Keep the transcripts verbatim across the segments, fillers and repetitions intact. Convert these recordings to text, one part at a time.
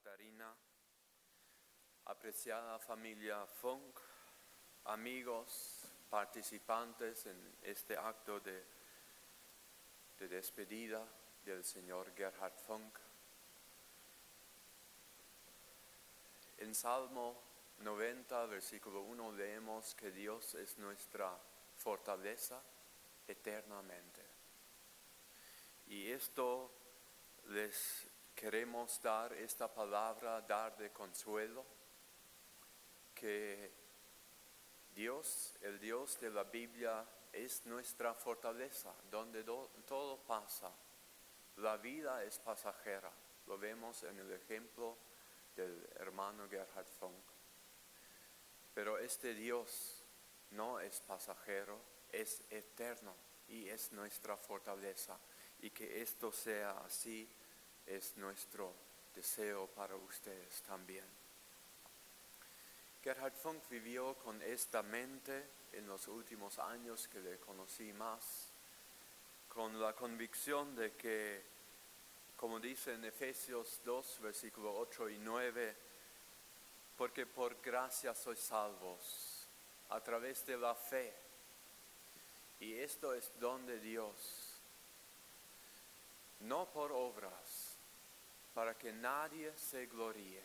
Catarina, apreciada familia Funk, amigos, participantes en este acto de, de despedida del señor Gerhard Funk. En Salmo noventa, versículo uno, leemos que Dios es nuestra fortaleza eternamente. Y esto les queremos dar, esta palabra, dar de consuelo, que Dios, el Dios de la Biblia, es nuestra fortaleza, donde do, todo pasa. La vida es pasajera, lo vemos en el ejemplo del hermano Gerhard Funk. Pero este Dios no es pasajero, es eterno y es nuestra fortaleza. Y que esto sea así es nuestro deseo para ustedes también. Gerhard Funk vivió con esta mente en los últimos años que le conocí más, con la convicción de que, como dice en Efesios dos, versículos ocho y nueve, porque por gracia sois salvos, a través de la fe. Y esto es don de Dios, no por obras, para que nadie se gloríe.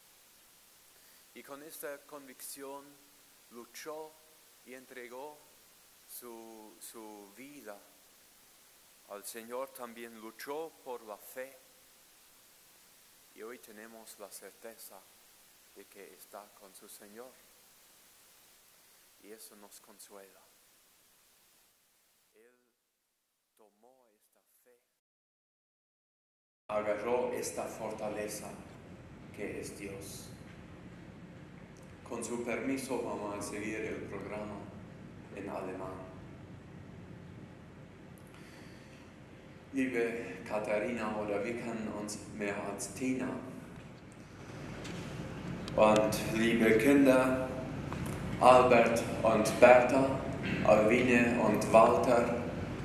Y con esta convicción luchó y entregó su, su vida al Señor, también luchó por la fe. Y hoy tenemos la certeza de que está con su Señor. Y eso nos consuela. Él tomó esta fe, agarró esta fortaleza que es Dios. Con su permiso vamos a seguir el programa en alemán. Liebe Katharina, oder wir kennen uns mehr als Tina. Und liebe Kinder, Albert und Bertha, Alwine und Walter,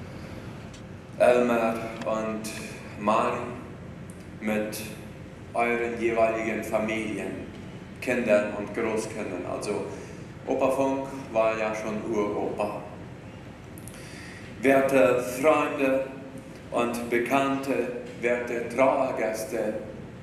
Elmar und Mari, mit euren jeweiligen Familien, Kindern und Großkindern. Also Opa Funk war ja schon Uropa. Werte Freunde und Bekannte, werte Trauergäste,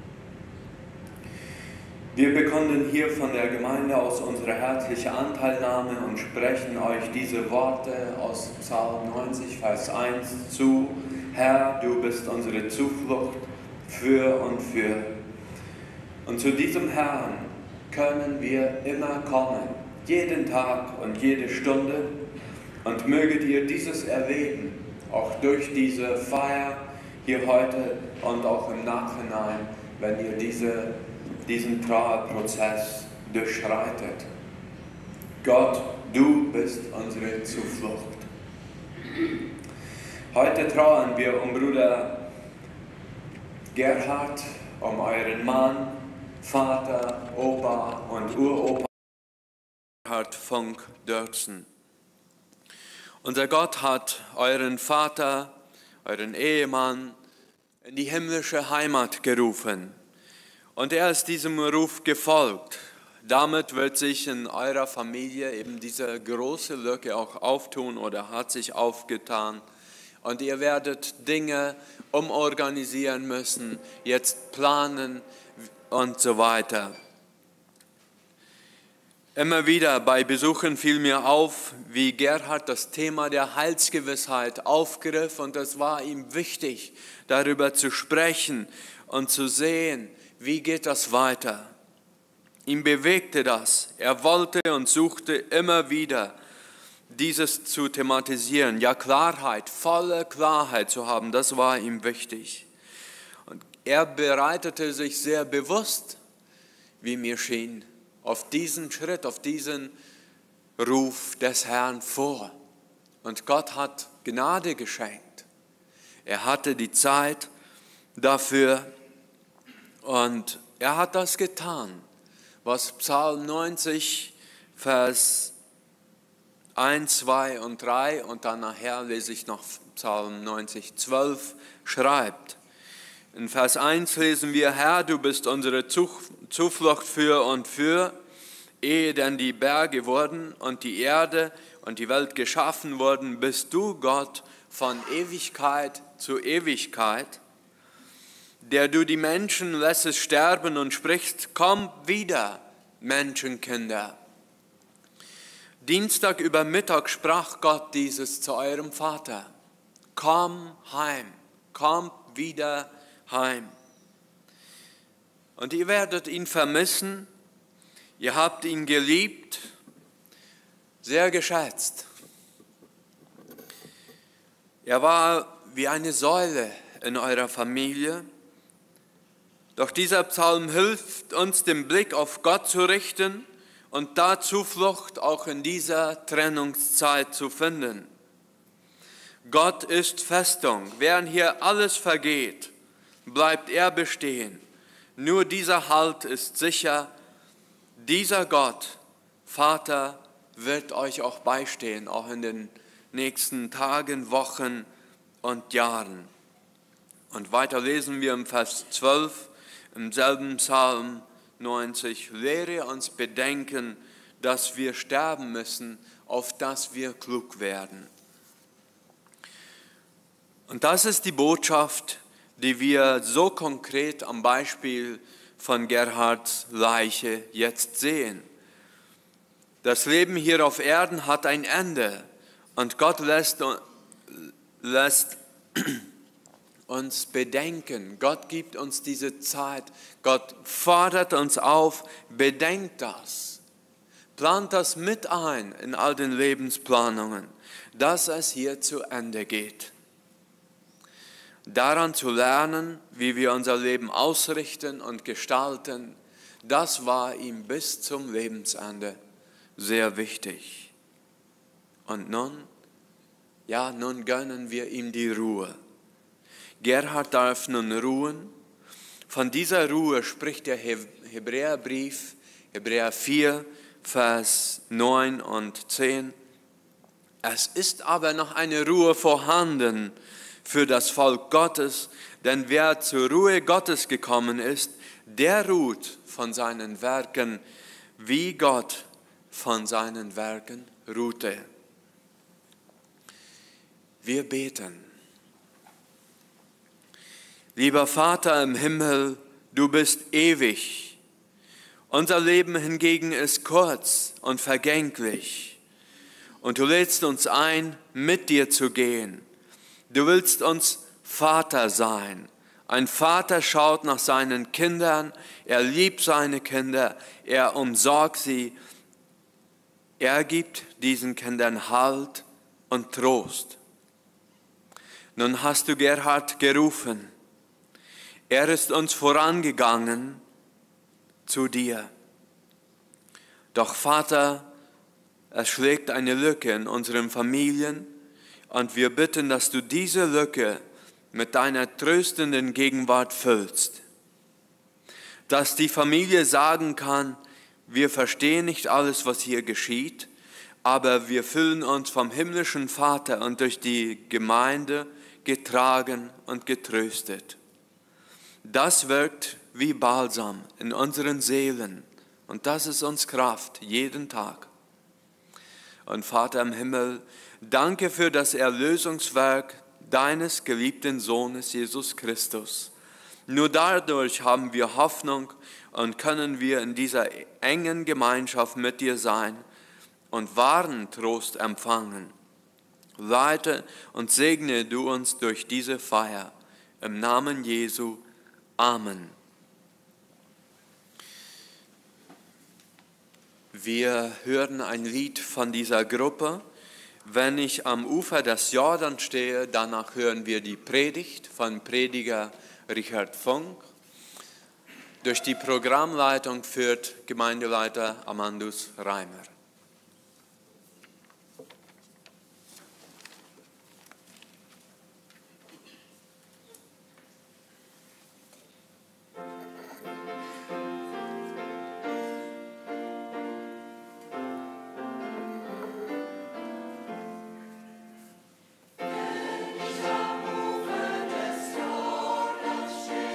wir bekunden hier von der Gemeinde aus unsere herzliche Anteilnahme und sprechen euch diese Worte aus Psalm neunzig, Vers eins zu. Herr, du bist unsere Zuflucht für und für. Und zu diesem Herrn können wir immer kommen, jeden Tag und jede Stunde. Und möget ihr dieses erleben, auch durch diese Feier hier heute und auch im Nachhinein, wenn ihr diese diesen Trauerprozess durchschreitet. Gott, du bist unsere Zuflucht. Heute trauern wir um Bruder Gerhard, um euren Mann, Vater, Opa und Uropa Gerhard Funk Dörzen. Unser Gott hat euren Vater, euren Ehemann in die himmlische Heimat gerufen. Und er ist diesem Ruf gefolgt. Damit wird sich in eurer Familie eben diese große Lücke auch auftun oder hat sich aufgetan. Und ihr werdet Dinge umorganisieren müssen, jetzt planen und so weiter. Immer wieder bei Besuchen fiel mir auf, wie Gerhard das Thema der Heilsgewissheit aufgriff. Und es war ihm wichtig, darüber zu sprechen und zu sehen, wie geht das weiter? Ihn bewegte das. Er wollte und suchte immer wieder, dieses zu thematisieren. Ja, Klarheit, volle Klarheit zu haben, das war ihm wichtig. Und er bereitete sich sehr bewusst, wie mir schien, auf diesen Schritt, auf diesen Ruf des Herrn vor. Und Gott hat Gnade geschenkt. Er hatte die Zeit dafür. Und er hat das getan, was Psalm neunzig, Vers eins, zwei und drei und dann nachher lese ich noch Psalm neunzig, zwölf schreibt. In Vers eins lesen wir, Herr, du bist unsere Zuflucht für und für, ehe denn die Berge wurden und die Erde und die Welt geschaffen wurden, bist du Gott von Ewigkeit zu Ewigkeit, der du die Menschen lässest sterben und sprichst, komm wieder, Menschenkinder. Dienstag über Mittag sprach Gott dieses zu eurem Vater, komm heim, kommt wieder heim. Und ihr werdet ihn vermissen, ihr habt ihn geliebt, sehr geschätzt. Er war wie eine Säule in eurer Familie. Doch dieser Psalm hilft uns, den Blick auf Gott zu richten und da Zuflucht auch in dieser Trennungszeit zu finden. Gott ist Festung. Während hier alles vergeht, bleibt er bestehen. Nur dieser Halt ist sicher. Dieser Gott, Vater, wird euch auch beistehen, auch in den nächsten Tagen, Wochen und Jahren. Und weiter lesen wir im Vers zwölf, im selben Psalm neunzig, lehre uns bedenken, dass wir sterben müssen, auf dass wir klug werden. Und das ist die Botschaft, die wir so konkret am Beispiel von Gerhards Leiche jetzt sehen. Das Leben hier auf Erden hat ein Ende und Gott lässt, lässt uns bedenken. Gott gibt uns diese Zeit. Gott fordert uns auf, bedenkt das. Plant das mit ein in all den Lebensplanungen, dass es hier zu Ende geht. Daran zu lernen, wie wir unser Leben ausrichten und gestalten, das war ihm bis zum Lebensende sehr wichtig. Und nun, ja, nun gönnen wir ihm die Ruhe. Gerhard darf nun ruhen. Von dieser Ruhe spricht der Hebräerbrief, Hebräer vier, Vers neun und zehn. Es ist aber noch eine Ruhe vorhanden für das Volk Gottes, denn wer zur Ruhe Gottes gekommen ist, der ruht von seinen Werken, wie Gott von seinen Werken ruhte. Wir beten. Lieber Vater im Himmel, du bist ewig. Unser Leben hingegen ist kurz und vergänglich. Und du lädst uns ein, mit dir zu gehen. Du willst uns Vater sein. Ein Vater schaut nach seinen Kindern, er liebt seine Kinder, er umsorgt sie. Er gibt diesen Kindern Halt und Trost. Nun hast du Gerhard gerufen. Er ist uns vorangegangen zu dir. Doch Vater, es schlägt eine Lücke in unseren Familien und wir bitten, dass du diese Lücke mit deiner tröstenden Gegenwart füllst. Dass die Familie sagen kann, wir verstehen nicht alles, was hier geschieht, aber wir fühlen uns vom himmlischen Vater und durch die Gemeinde getragen und getröstet. Das wirkt wie Balsam in unseren Seelen und das ist uns Kraft jeden Tag. Und Vater im Himmel, danke für das Erlösungswerk deines geliebten Sohnes Jesus Christus. Nur dadurch haben wir Hoffnung und können wir in dieser engen Gemeinschaft mit dir sein und wahren Trost empfangen. Leite und segne du uns durch diese Feier. Im Namen Jesu. Amen. Wir hören ein Lied von dieser Gruppe. Wenn ich am Ufer des Jordan stehe, danach hören wir die Predigt von Prediger Richard Funk. Durch die Programmleitung führt Gemeindeleiter Amandus Reimer. Wenn ich am Ufer des Jordans stehe,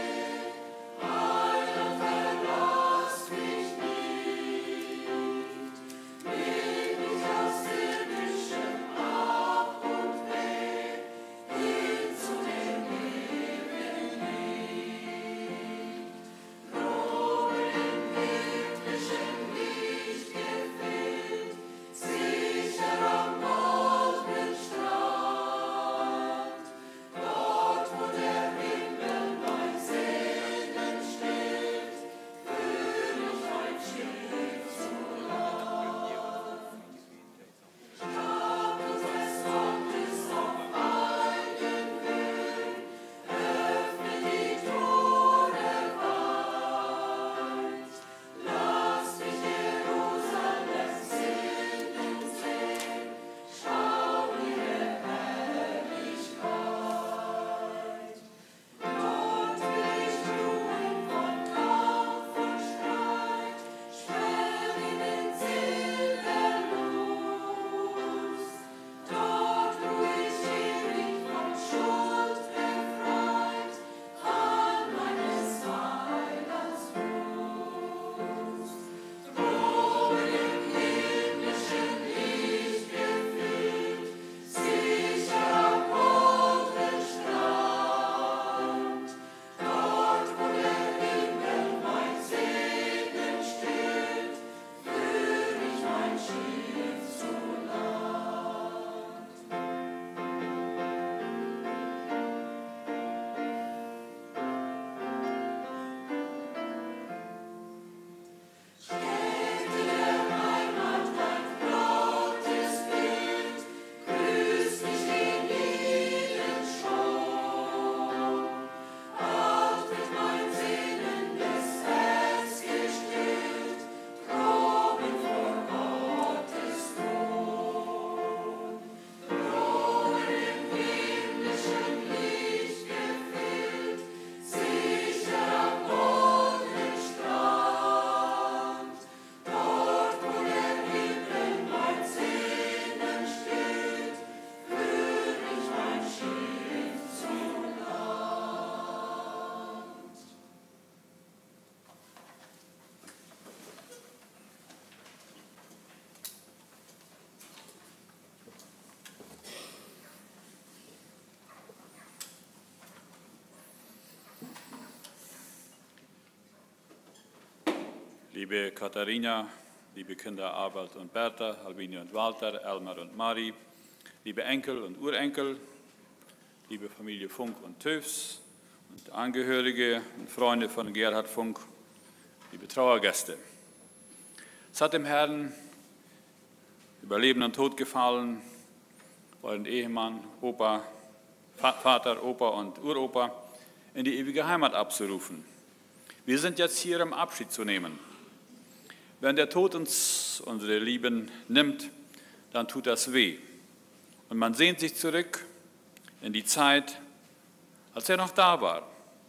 liebe Katharina, liebe Kinder Albert und Bertha, Albini und Walter, Elmar und Mari, liebe Enkel und Urenkel, liebe Familie Funk und Töfs und Angehörige und Freunde von Gerhard Funk, liebe Trauergäste. Es hat dem Herrn über Leben und Tod gefallen, euren Ehemann, Opa, Vater, Opa und Uropa in die ewige Heimat abzurufen. Wir sind jetzt hier, um Abschied zu nehmen. Wenn der Tod uns unsere Lieben nimmt, dann tut das weh. Und man sehnt sich zurück in die Zeit, als er noch da war.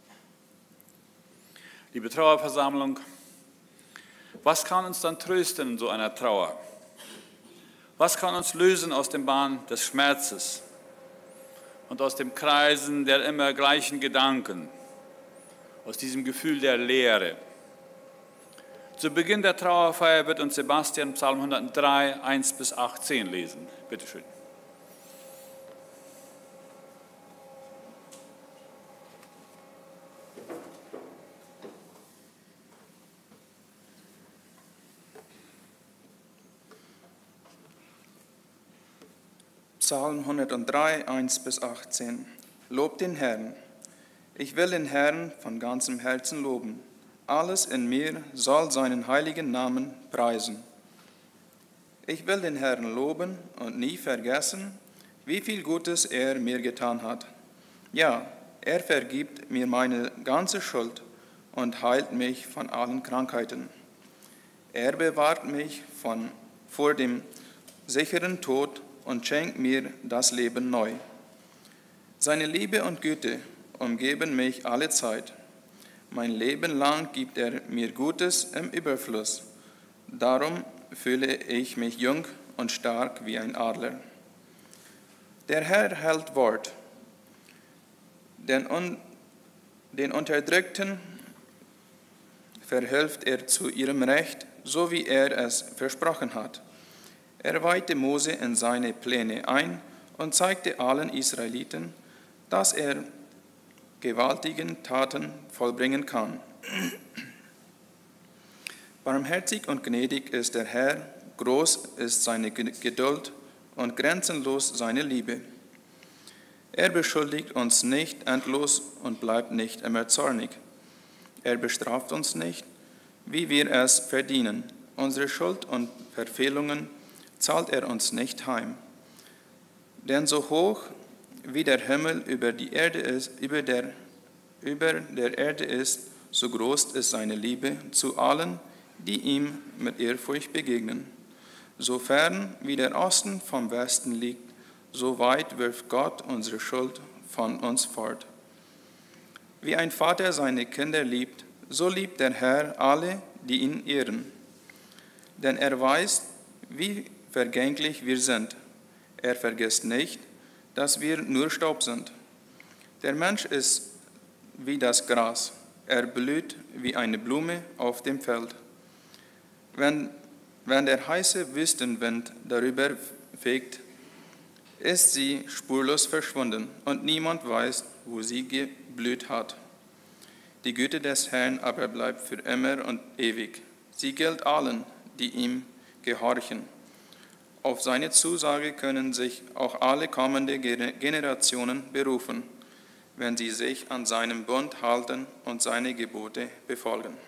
Liebe Trauerversammlung, was kann uns dann trösten in so einer Trauer? Was kann uns lösen aus dem Bahn des Schmerzes und aus dem Kreisen der immer gleichen Gedanken, aus diesem Gefühl der Leere? Zu Beginn der Trauerfeier wird uns Sebastian Psalm hundertdrei, eins bis achtzehn lesen. Bitte schön. Psalm hundertdrei, eins bis achtzehn. Lobt den Herrn. Ich will den Herrn von ganzem Herzen loben. Alles in mir soll seinen heiligen Namen preisen. Ich will den Herrn loben und nie vergessen, wie viel Gutes er mir getan hat. Ja, er vergibt mir meine ganze Schuld und heilt mich von allen Krankheiten. Er bewahrt mich von, vor dem sicheren Tod und schenkt mir das Leben neu. Seine Liebe und Güte umgeben mich alle Zeit. Mein Leben lang gibt er mir Gutes im Überfluss. Darum fühle ich mich jung und stark wie ein Adler. Der Herr hält Wort. Den, Un- den Unterdrückten verhilft er zu ihrem Recht, so wie er es versprochen hat. Er weihte Mose in seine Pläne ein und zeigte allen Israeliten, dass er gewaltigen Taten vollbringen kann. Barmherzig und gnädig ist der Herr, groß ist seine Geduld und grenzenlos seine Liebe. Er beschuldigt uns nicht endlos und bleibt nicht immer zornig. Er bestraft uns nicht, wie wir es verdienen. Unsere Schuld und Verfehlungen zahlt er uns nicht heim. Denn so hoch wie der Himmel über die Erde ist, über der, über der Erde ist, so groß ist seine Liebe zu allen, die ihm mit Ehrfurcht begegnen. So fern wie der Osten vom Westen liegt, so weit wirft Gott unsere Schuld von uns fort. Wie ein Vater seine Kinder liebt, so liebt der Herr alle, die ihn ehren. Denn er weiß, wie vergänglich wir sind. Er vergisst nicht, dass wir nur Staub sind. Der Mensch ist wie das Gras, er blüht wie eine Blume auf dem Feld. Wenn, wenn der heiße Wüstenwind darüber fegt, ist sie spurlos verschwunden und niemand weiß, wo sie geblüht hat. Die Güte des Herrn aber bleibt für immer und ewig. Sie gilt allen, die ihm gehorchen. Auf seine Zusage können sich auch alle kommenden Generationen berufen, wenn sie sich an seinem Bund halten und seine Gebote befolgen.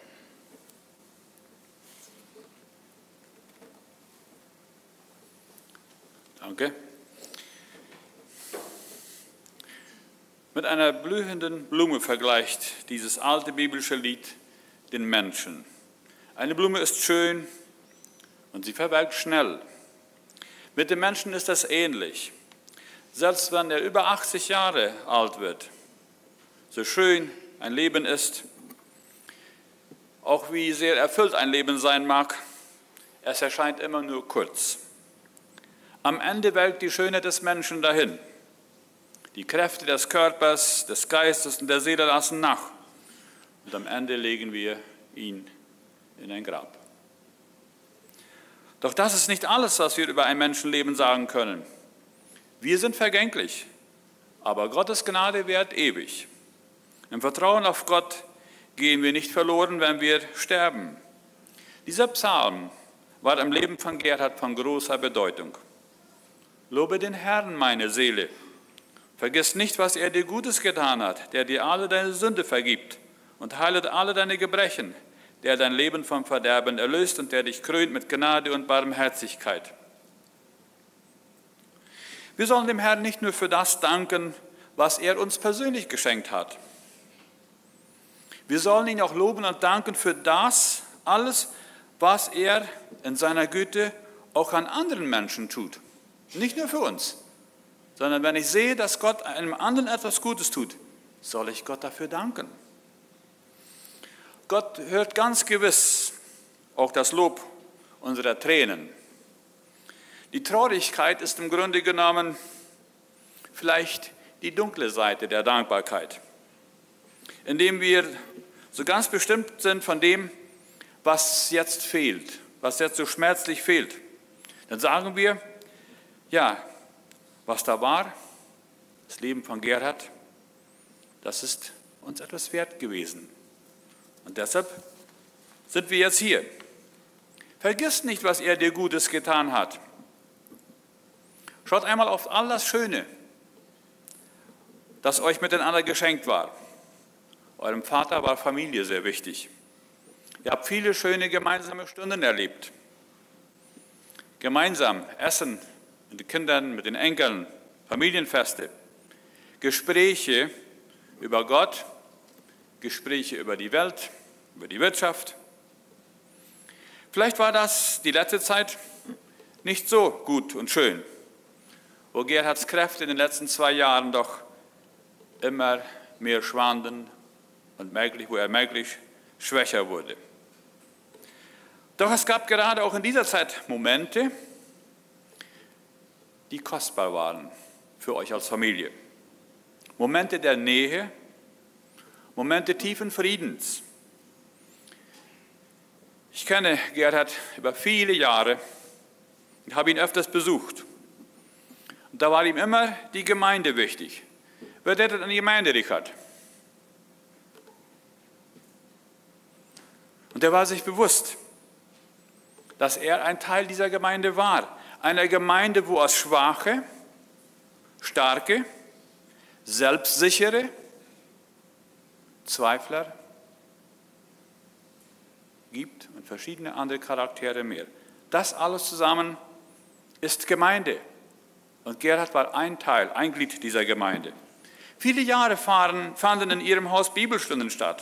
Danke. Mit einer blühenden Blume vergleicht dieses alte biblische Lied den Menschen. Eine Blume ist schön und sie verwelkt schnell. Mit dem Menschen ist das ähnlich. Selbst wenn er über achtzig Jahre alt wird, so schön ein Leben ist, auch wie sehr erfüllt ein Leben sein mag, es erscheint immer nur kurz. Am Ende welkt die Schönheit des Menschen dahin. Die Kräfte des Körpers, des Geistes und der Seele lassen nach. Und am Ende legen wir ihn in ein Grab. Doch das ist nicht alles, was wir über ein Menschenleben sagen können. Wir sind vergänglich, aber Gottes Gnade währt ewig. Im Vertrauen auf Gott gehen wir nicht verloren, wenn wir sterben. Dieser Psalm war im Leben von Gerhard von großer Bedeutung. Lobe den Herrn, meine Seele. Vergiss nicht, was er dir Gutes getan hat, der dir alle deine Sünde vergibt und heilet alle deine Gebrechen, der dein Leben vom Verderben erlöst und der dich krönt mit Gnade und Barmherzigkeit. Wir sollen dem Herrn nicht nur für das danken, was er uns persönlich geschenkt hat. Wir sollen ihn auch loben und danken für das alles, was er in seiner Güte auch an anderen Menschen tut. Nicht nur für uns, sondern wenn ich sehe, dass Gott einem anderen etwas Gutes tut, soll ich Gott dafür danken. Gott hört ganz gewiss auch das Lob unserer Tränen. Die Traurigkeit ist im Grunde genommen vielleicht die dunkle Seite der Dankbarkeit, indem wir so ganz bestimmt sind von dem, was jetzt fehlt, was jetzt so schmerzlich fehlt. Dann sagen wir, ja, was da war, das Leben von Gerhard, das ist uns etwas wert gewesen. Und deshalb sind wir jetzt hier. Vergiss nicht, was er dir Gutes getan hat. Schaut einmal auf all das Schöne, das euch miteinander geschenkt war. Eurem Vater war Familie sehr wichtig. Ihr habt viele schöne gemeinsame Stunden erlebt. Gemeinsam essen mit den Kindern, mit den Enkeln, Familienfeste, Gespräche über Gott, Gespräche über die Welt, über die Wirtschaft. Vielleicht war das die letzte Zeit nicht so gut und schön, wo Gerhards Kräfte in den letzten zwei Jahren doch immer mehr schwanden und merklich, wo er merklich schwächer wurde. Doch es gab gerade auch in dieser Zeit Momente, die kostbar waren für euch als Familie. Momente der Nähe, Momente tiefen Friedens. Ich kenne Gerhard über viele Jahre und habe ihn öfters besucht. Und da war ihm immer die Gemeinde wichtig. Wer denkt an die Gemeinde, Richard? Und er war sich bewusst, dass er ein Teil dieser Gemeinde war. Einer Gemeinde, wo es schwache, starke, selbstsichere, Zweifler gibt und verschiedene andere Charaktere mehr. Das alles zusammen ist Gemeinde. Und Gerhard war ein Teil, ein Glied dieser Gemeinde. Viele Jahre fahren, fanden in ihrem Haus Bibelstunden statt.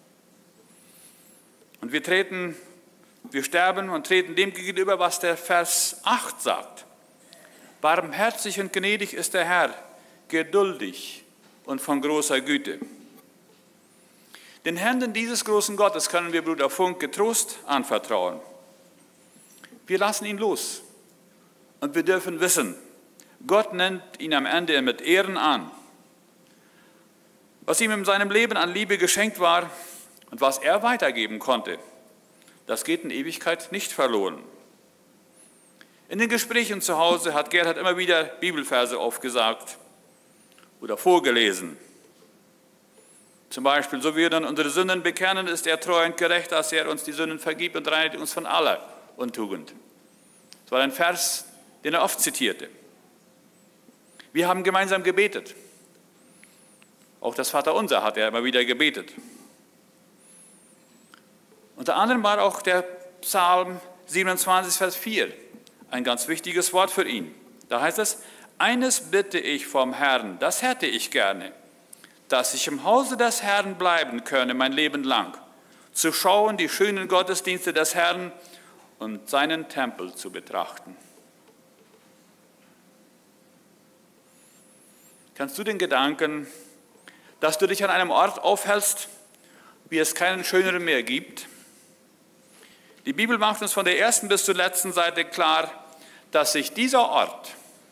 Und wir treten, wir sterben und treten dem gegenüber, was der Vers acht sagt. Barmherzig und gnädig ist der Herr, geduldig und von großer Güte. Den Händen dieses großen Gottes können wir Bruder Funk getrost anvertrauen. Wir lassen ihn los und wir dürfen wissen, Gott nennt ihn am Ende mit Ehren an. Was ihm in seinem Leben an Liebe geschenkt war und was er weitergeben konnte, das geht in Ewigkeit nicht verloren. In den Gesprächen zu Hause hat Gerhard immer wieder Bibelverse aufgesagt oder vorgelesen. Zum Beispiel, so wir dann unsere Sünden bekennen, ist er treu und gerecht, dass er uns die Sünden vergibt und reinigt uns von aller Untugend. Das war ein Vers, den er oft zitierte. Wir haben gemeinsam gebetet. Auch das Vaterunser hat er immer wieder gebetet. Unter anderem war auch der Psalm siebenundzwanzig, Vers vier ein ganz wichtiges Wort für ihn. Da heißt es, eines bitte ich vom Herrn, das hätte ich gerne, dass ich im Hause des Herrn bleiben könne mein Leben lang, zu schauen die schönen Gottesdienste des Herrn und seinen Tempel zu betrachten. Kannst du den Gedanken, dass du dich an einem Ort aufhältst, wie es keinen schöneren mehr gibt? Die Bibel macht uns von der ersten bis zur letzten Seite klar, dass sich dieser Ort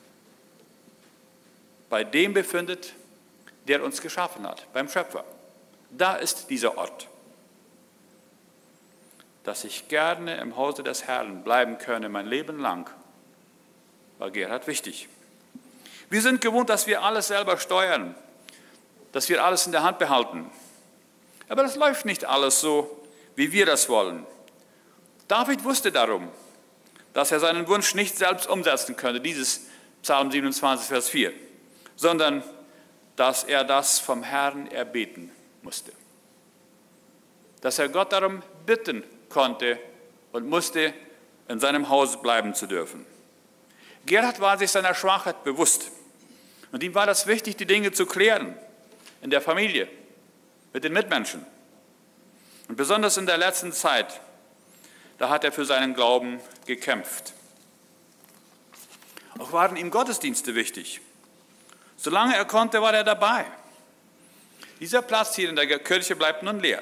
bei dem befindet, der uns geschaffen hat, beim Schöpfer. Da ist dieser Ort. Dass ich gerne im Hause des Herrn bleiben könne, mein Leben lang, war Gerhard wichtig. Wir sind gewohnt, dass wir alles selber steuern, dass wir alles in der Hand behalten. Aber das läuft nicht alles so, wie wir das wollen. David wusste darum, dass er seinen Wunsch nicht selbst umsetzen könnte, dieses Psalm siebenundzwanzig, Vers vier, sondern dass er das vom Herrn erbeten musste. Dass er Gott darum bitten konnte und musste, in seinem Haus bleiben zu dürfen. Gerhard war sich seiner Schwachheit bewusst und ihm war es wichtig, die Dinge zu klären, in der Familie, mit den Mitmenschen. Und besonders in der letzten Zeit, da hat er für seinen Glauben gekämpft. Auch waren ihm Gottesdienste wichtig. Solange er konnte, war er dabei. Dieser Platz hier in der Kirche bleibt nun leer.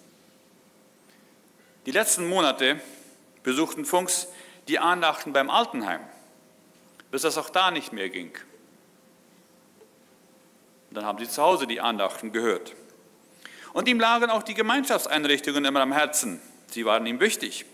Die letzten Monate besuchten Funks die Andachten beim Altenheim, bis es auch da nicht mehr ging. Und dann haben sie zu Hause die Andachten gehört. Und ihm lagen auch die Gemeinschaftseinrichtungen immer am Herzen. Sie waren ihm wichtig,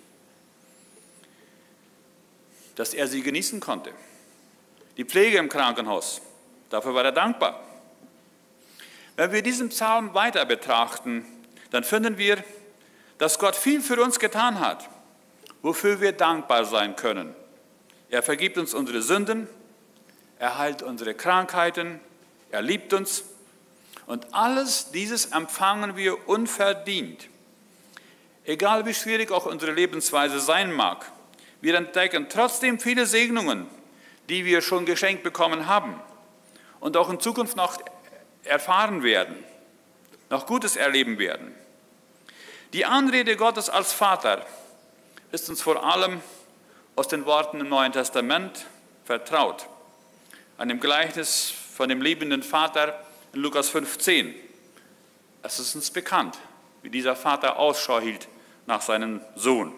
dass er sie genießen konnte. Die Pflege im Krankenhaus, dafür war er dankbar. Wenn wir diesen Psalm weiter betrachten, dann finden wir, dass Gott viel für uns getan hat, wofür wir dankbar sein können. Er vergibt uns unsere Sünden, er heilt unsere Krankheiten, er liebt uns. Und alles dieses empfangen wir unverdient. Egal wie schwierig auch unsere Lebensweise sein mag, wir entdecken trotzdem viele Segnungen, die wir schon geschenkt bekommen haben und auch in Zukunft noch erfahren werden, noch Gutes erleben werden. Die Anrede Gottes als Vater ist uns vor allem aus den Worten im Neuen Testament vertraut. An dem Gleichnis von dem liebenden Vater in Lukas fünfzehn. Es ist uns bekannt, wie dieser Vater Ausschau hielt nach seinem Sohn.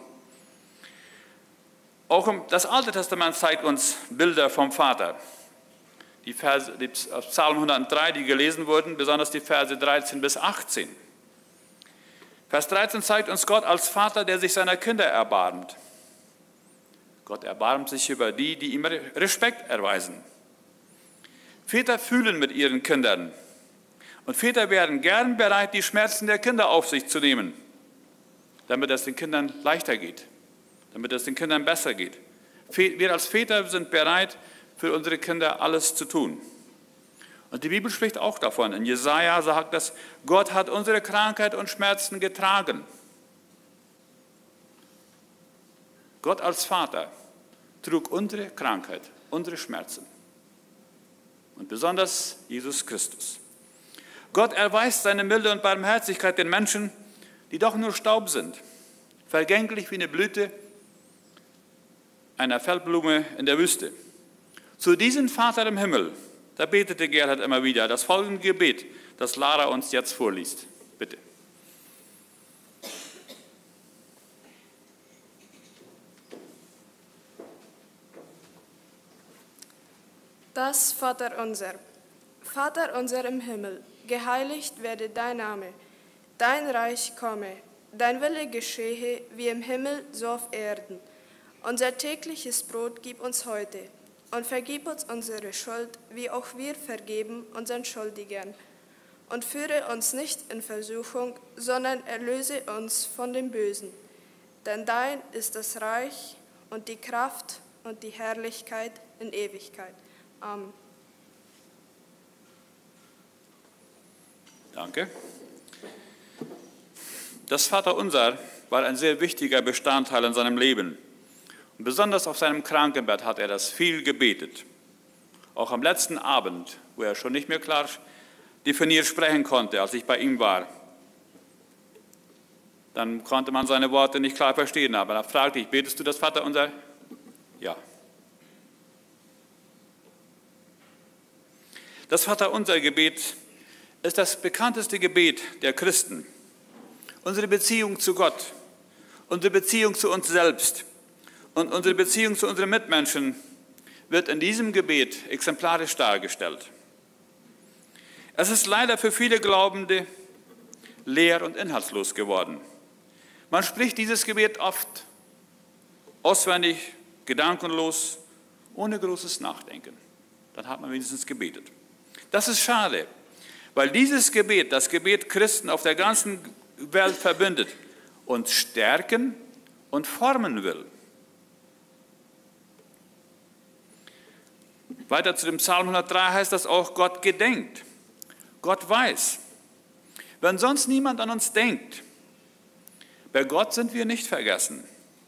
Auch das Alte Testament zeigt uns Bilder vom Vater. Die Verse, die Psalm hundertdrei, die gelesen wurden, besonders die Verse dreizehn bis achtzehn. Vers dreizehn zeigt uns Gott als Vater, der sich seiner Kinder erbarmt. Gott erbarmt sich über die, die ihm Respekt erweisen. Väter fühlen mit ihren Kindern und Väter wären gern bereit, die Schmerzen der Kinder auf sich zu nehmen, damit es den Kindern leichter geht, damit es den Kindern besser geht. Wir als Väter sind bereit, für unsere Kinder alles zu tun. Und die Bibel spricht auch davon. In Jesaja sagt es, Gott hat unsere Krankheit und Schmerzen getragen. Gott als Vater trug unsere Krankheit, unsere Schmerzen. Und besonders Jesus Christus. Gott erweist seine Milde und Barmherzigkeit den Menschen, die doch nur Staub sind, vergänglich wie eine Blüte einer Feldblume in der Wüste. Zu diesem Vater im Himmel, da betete Gerhard immer wieder das folgende Gebet, das Lara uns jetzt vorliest. Bitte. Das Vaterunser. Vater unser im Himmel, geheiligt werde dein Name, dein Reich komme, dein Wille geschehe, wie im Himmel, so auf Erden. Unser tägliches Brot gib uns heute und vergib uns unsere Schuld, wie auch wir vergeben unseren Schuldigern. Und führe uns nicht in Versuchung, sondern erlöse uns von dem Bösen. Denn dein ist das Reich und die Kraft und die Herrlichkeit in Ewigkeit. Amen. Danke. Das Vaterunser war ein sehr wichtiger Bestandteil in seinem Leben. Und besonders auf seinem Krankenbett hat er das viel gebetet. Auch am letzten Abend, wo er schon nicht mehr klar definiert sprechen konnte, als ich bei ihm war. Dann konnte man seine Worte nicht klar verstehen, aber er fragte ich, betest du das Vaterunser? Ja. Das Vaterunser-Gebet ist das bekannteste Gebet der Christen. Unsere Beziehung zu Gott, unsere Beziehung zu uns selbst und unsere Beziehung zu unseren Mitmenschen wird in diesem Gebet exemplarisch dargestellt. Es ist leider für viele Glaubende leer und inhaltslos geworden. Man spricht dieses Gebet oft auswendig, gedankenlos, ohne großes Nachdenken. Dann hat man wenigstens gebetet. Das ist schade, weil dieses Gebet, das Gebet Christen auf der ganzen Welt verbindet, uns stärken und formen will. Weiter zu dem Psalm hundertdrei heißt das auch, Gott gedenkt. Gott weiß. Wenn sonst niemand an uns denkt, bei Gott sind wir nicht vergessen.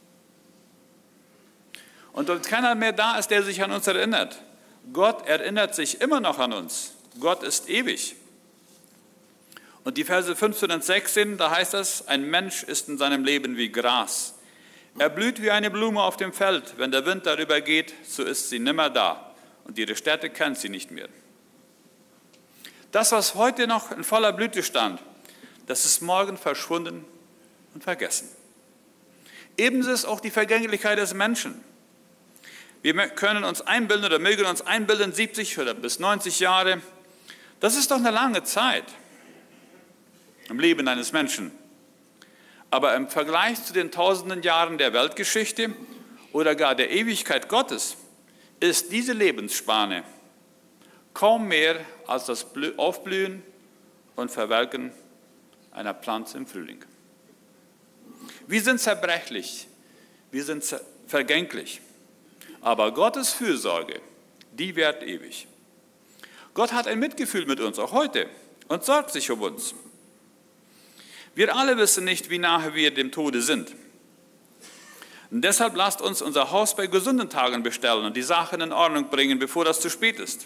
Und wenn keiner mehr da ist, der sich an uns erinnert, Gott erinnert sich immer noch an uns. Gott ist ewig. Und die Verse fünfzehn und sechzehn, da heißt es, ein Mensch ist in seinem Leben wie Gras. Er blüht wie eine Blume auf dem Feld. Wenn der Wind darüber geht, so ist sie nimmer da. Und ihre Stätte kennt sie nicht mehr. Das, was heute noch in voller Blüte stand, das ist morgen verschwunden und vergessen. Ebenso ist auch die Vergänglichkeit des Menschen. Wir können uns einbilden oder mögen uns einbilden, siebzig oder bis neunzig Jahre, das ist doch eine lange Zeit im Leben eines Menschen. Aber im Vergleich zu den tausenden Jahren der Weltgeschichte oder gar der Ewigkeit Gottes ist diese Lebensspanne kaum mehr als das Aufblühen und Verwelken einer Pflanze im Frühling. Wir sind zerbrechlich, wir sind vergänglich, aber Gottes Fürsorge, die währt ewig. Gott hat ein Mitgefühl mit uns, auch heute, und sorgt sich um uns. Wir alle wissen nicht, wie nahe wir dem Tode sind. Und deshalb lasst uns unser Haus bei gesunden Tagen bestellen und die Sachen in Ordnung bringen, bevor das zu spät ist.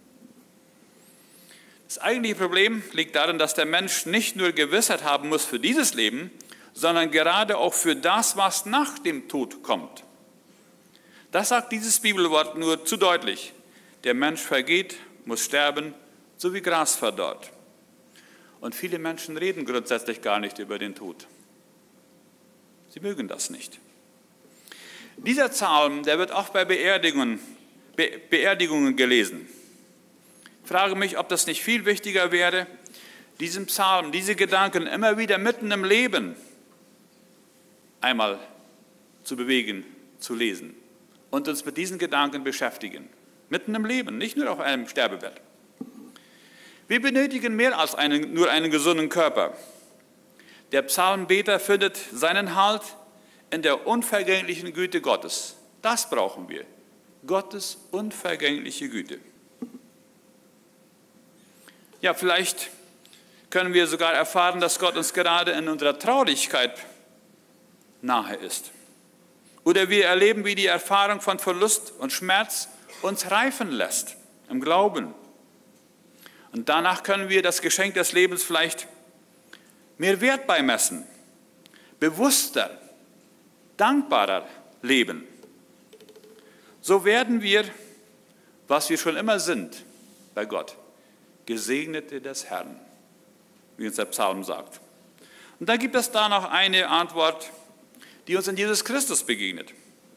Das eigentliche Problem liegt darin, dass der Mensch nicht nur Gewissheit haben muss für dieses Leben, sondern gerade auch für das, was nach dem Tod kommt. Das sagt dieses Bibelwort nur zu deutlich. Der Mensch vergeht, muss sterben, so wie Gras verdorrt. Und viele Menschen reden grundsätzlich gar nicht über den Tod. Sie mögen das nicht. Dieser Psalm, der wird auch bei Beerdigungen, Be- Beerdigungen gelesen. Ich frage mich, ob das nicht viel wichtiger wäre, diesen Psalm, diese Gedanken immer wieder mitten im Leben einmal zu bewegen, zu lesen und uns mit diesen Gedanken beschäftigen. Mitten im Leben, nicht nur auf einem Sterbebett. Wir benötigen mehr als einen, nur einen gesunden Körper. Der Psalmbeter findet seinen Halt in der unvergänglichen Güte Gottes. Das brauchen wir. Gottes unvergängliche Güte. Ja, vielleicht können wir sogar erfahren, dass Gott uns gerade in unserer Traurigkeit nahe ist. Oder wir erleben, wie die Erfahrung von Verlust und Schmerz uns reifen lässt im Glauben. Und danach können wir das Geschenk des Lebens vielleicht mehr Wert beimessen, bewusster, dankbarer leben. So werden wir, was wir schon immer sind bei Gott, Gesegnete des Herrn, wie uns der Psalm sagt. Und dann gibt es da noch eine Antwort, die uns in Jesus Christus begegnet.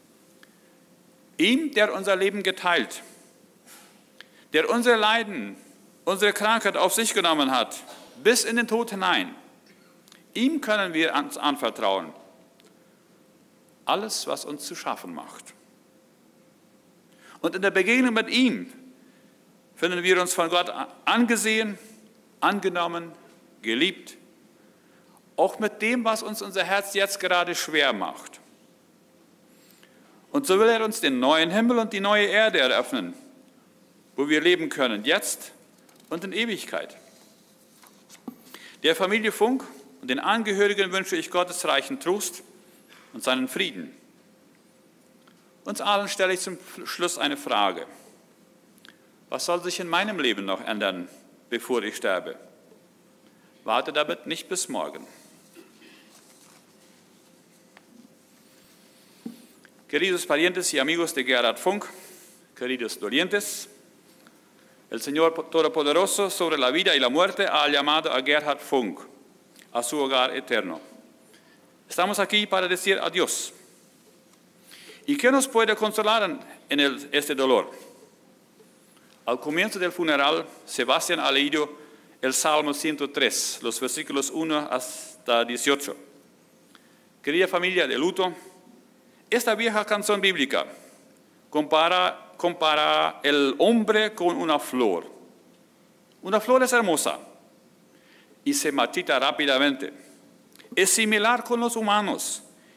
Ihm, der unser Leben geteilt, der unsere Leiden, unsere Krankheit auf sich genommen hat, bis in den Tod hinein. Ihm können wir uns anvertrauen. Alles, was uns zu schaffen macht. Und in der Begegnung mit ihm finden wir uns von Gott angesehen, angenommen, geliebt, auch mit dem, was uns unser Herz jetzt gerade schwer macht. Und so will er uns den neuen Himmel und die neue Erde eröffnen, wo wir leben können, jetzt und in Ewigkeit. Der Familie Funk und den Angehörigen wünsche ich Gottes reichen Trost und seinen Frieden. Uns allen stelle ich zum Schluss eine Frage. Was soll sich in meinem Leben noch ändern, bevor ich sterbe? Warte damit nicht bis morgen. Queridos parientes y amigos de Gerhard Funk, queridos dolientes, el Señor Todopoderoso sobre la vida y la muerte ha llamado a Gerhard Funk a su hogar eterno. Estamos aquí para decir adiós. ¿Y qué nos puede consolar en el, este dolor? Al comienzo del funeral, Sebastián ha leído el Salmo ciento tres, los versículos uno hasta dieciocho. Querida familia de luto, esta vieja canción bíblica compara, compara el hombre con una flor. Una flor es hermosa y se marchita rápidamente. Es similar con los humanos.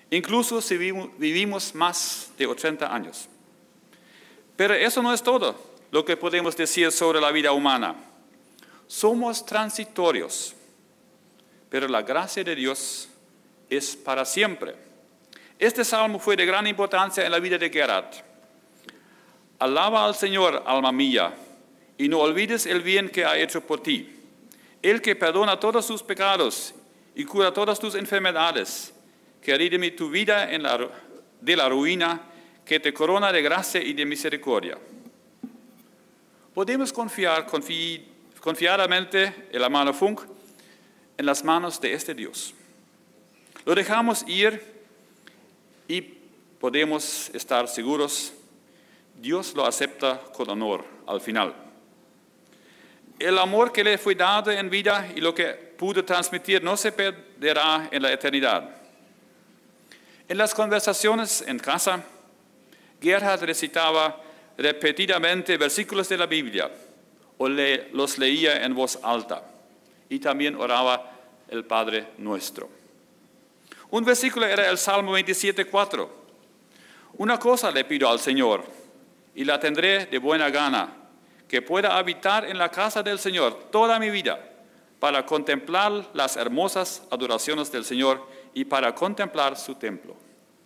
incluso si vivimos más de ochenta años. Pero eso no es todo lo que podemos decir sobre la vida humana. Somos transitorios, pero la gracia de Dios es para siempre. Este salmo fue de gran importancia en la vida de Gerhard. Alaba al Señor, alma mía, y no olvides el bien que ha hecho por ti. Él que perdona todos tus pecados y cura todas tus enfermedades, que redime tu vida en la, de la ruina, que te corona de gracia y de misericordia. Podemos confiar confi, confiadamente, el hermano Funk, en las manos de este Dios. Lo dejamos ir y podemos estar seguros, Dios lo acepta con honor al final. El amor que le fue dado en vida y lo que pudo transmitir no se perderá en la eternidad. En las conversaciones en casa, Gerhard recitaba repetidamente versículos de la Biblia o le, los leía en voz alta y también oraba el Padre Nuestro. Un versículo era el Salmo veintisiete, cuatro. Una cosa le pido al Señor y la tendré de buena gana, que pueda habitar en la casa del Señor toda mi vida para contemplar las hermosas adoraciones del Señor y para contemplar su templo.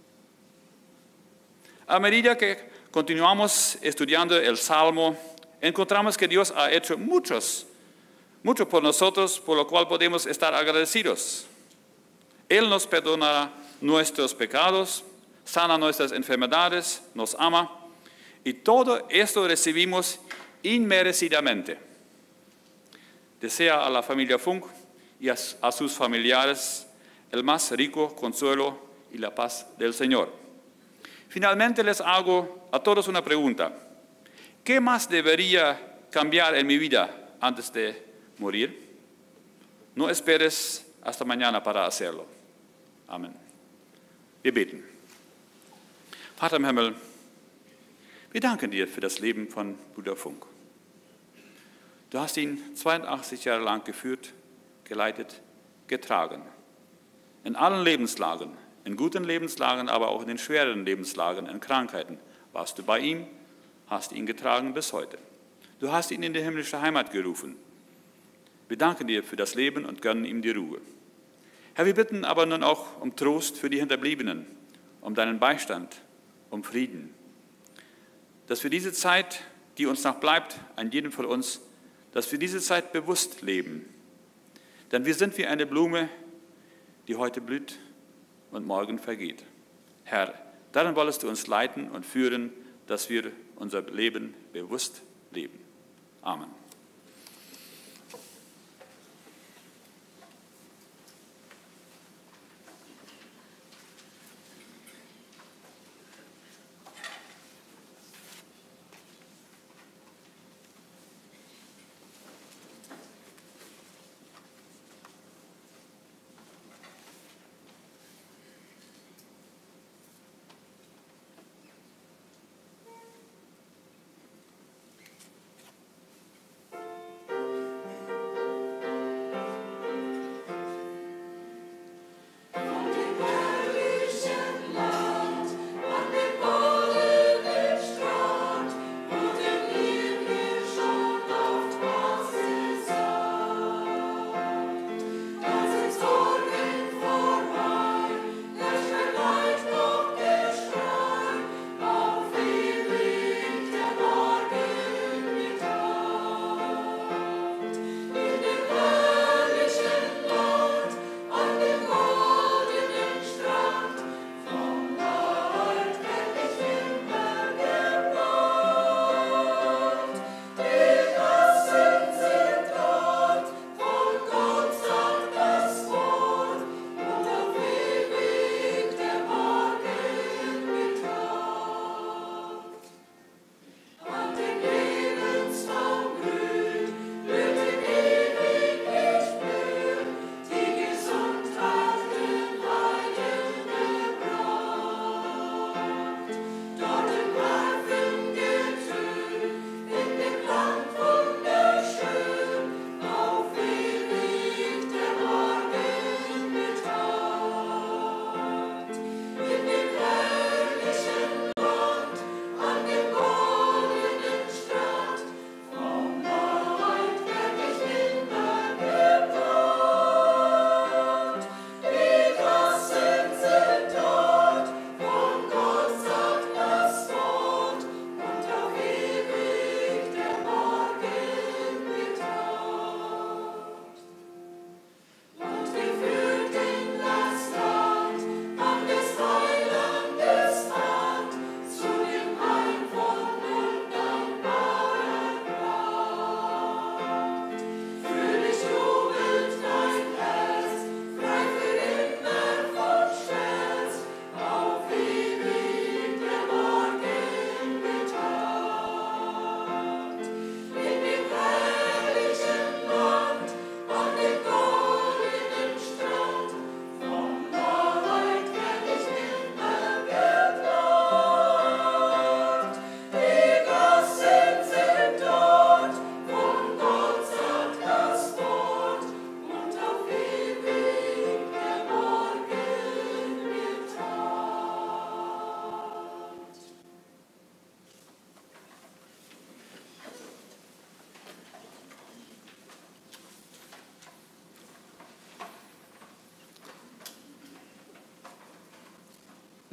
A medida que continuamos estudiando el Salmo, encontramos que Dios ha hecho muchos, mucho por nosotros, por lo cual podemos estar agradecidos. Él nos perdona nuestros pecados, sana nuestras enfermedades, nos ama, y todo esto recibimos inmerecidamente. Desea a la familia Funk y a, a sus familiares el más rico consuelo y la paz del Señor. Finalmente les hago a todos una pregunta. ¿Qué más debería cambiar en mi vida antes de morir? No esperes hasta mañana para hacerlo. Amen. Wir beten. Vater im Himmel, wir danken dir für das Leben von Bruder Funk. Du hast ihn zweiundachtzig Jahre lang geführt, geleitet, getragen. In allen Lebenslagen, in guten Lebenslagen, aber auch in den schweren Lebenslagen, in Krankheiten, warst du bei ihm, hast ihn getragen bis heute. Du hast ihn in die himmlische Heimat gerufen. Wir danken dir für das Leben und gönnen ihm die Ruhe. Herr, wir bitten aber nun auch um Trost für die Hinterbliebenen, um deinen Beistand, um Frieden. Dass wir diese Zeit, die uns noch bleibt, an jedem von uns, dass wir diese Zeit bewusst leben. Denn wir sind wie eine Blume, die heute blüht und morgen vergeht. Herr, darin wolltest du uns leiten und führen, dass wir unser Leben bewusst leben. Amen.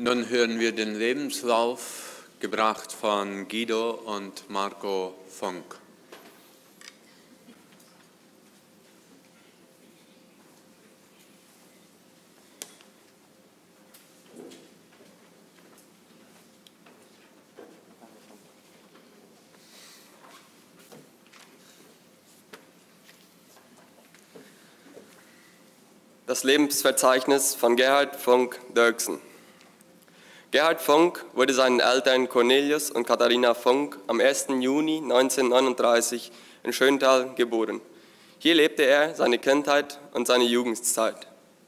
Nun hören wir den Lebenslauf, gebracht von Guido und Marco Funk. Das Lebensverzeichnis von Gerhard Funk Dirksen. Gerhard Funk wurde seinen Eltern Cornelius und Katharina Funk am ersten Juni neunzehnhundertneununddreißig in Schöntal geboren. Hier lebte er seine Kindheit und seine Jugendzeit.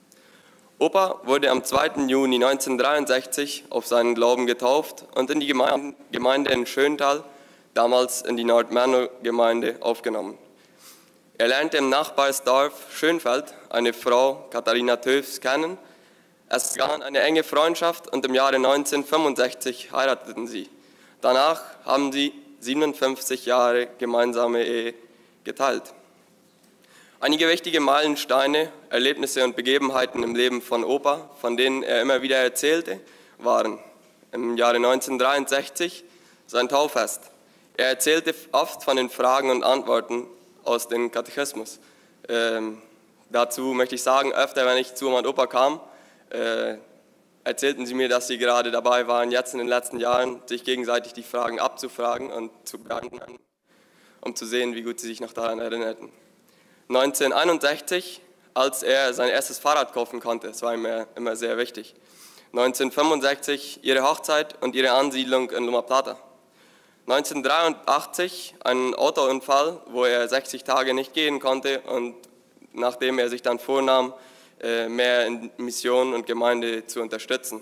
Opa wurde am zweiten Juni neunzehnhundertdreiundsechzig auf seinen Glauben getauft und in die Gemeinde in Schöntal, damals in die Nordmerno-Gemeinde, aufgenommen. Er lernte im Nachbarsdorf Schönfeld eine Frau, Katharina Töfs, kennen. Es begann eine enge Freundschaft und im Jahre neunzehnhundertfünfundsechzig heirateten sie. Danach haben sie siebenundfünfzig Jahre gemeinsame Ehe geteilt. Einige wichtige Meilensteine, Erlebnisse und Begebenheiten im Leben von Opa, von denen er immer wieder erzählte, waren im Jahre neunzehnhundertdreiundsechzig sein Tauffest. Er erzählte oft von den Fragen und Antworten aus dem Katechismus. Ähm, dazu möchte ich sagen, öfter, wenn ich zu Oma und Opa kam, äh, erzählten sie mir, dass sie gerade dabei waren, jetzt in den letzten Jahren sich gegenseitig die Fragen abzufragen und zu beantworten, um zu sehen, wie gut sie sich noch daran erinnerten. neunzehnhunderteinundsechzig, als er sein erstes Fahrrad kaufen konnte, das war ihm immer sehr wichtig. neunzehnhundertfünfundsechzig ihre Hochzeit und ihre Ansiedlung in Loma Plata. neunzehnhundertdreiundachtzig ein Autounfall, wo er sechzig Tage nicht gehen konnte und nachdem er sich dann vornahm, mehr in Mission und Gemeinde zu unterstützen.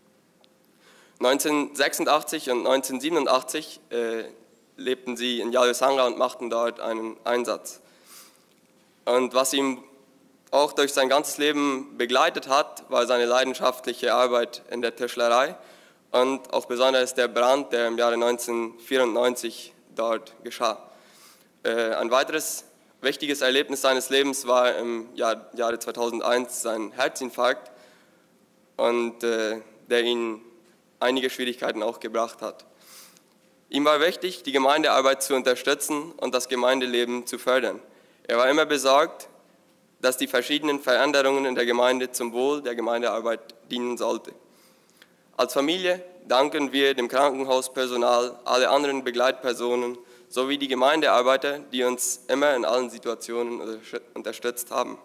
neunzehnhundertsechsundachtzig und neunzehnhundertsiebenundachtzig äh, lebten sie in Yalhusanga und machten dort einen Einsatz. Und was ihm auch durch sein ganzes Leben begleitet hat, war seine leidenschaftliche Arbeit in der Tischlerei und auch besonders der Brand, der im Jahre neunzehnhundertvierundneunzig dort geschah. Äh, ein weiteres wichtiges Erlebnis seines Lebens war im Jahr, Jahre zweitausendeins sein Herzinfarkt, und äh, der ihn einige Schwierigkeiten auch gebracht hat. Ihm war wichtig, die Gemeindearbeit zu unterstützen und das Gemeindeleben zu fördern. Er war immer besorgt, dass die verschiedenen Veränderungen in der Gemeinde zum Wohl der Gemeindearbeit dienen sollten. Als Familie danken wir dem Krankenhauspersonal, alle anderen Begleitpersonen sowie die Gemeindearbeiter, die uns immer in allen Situationen unterstützt haben.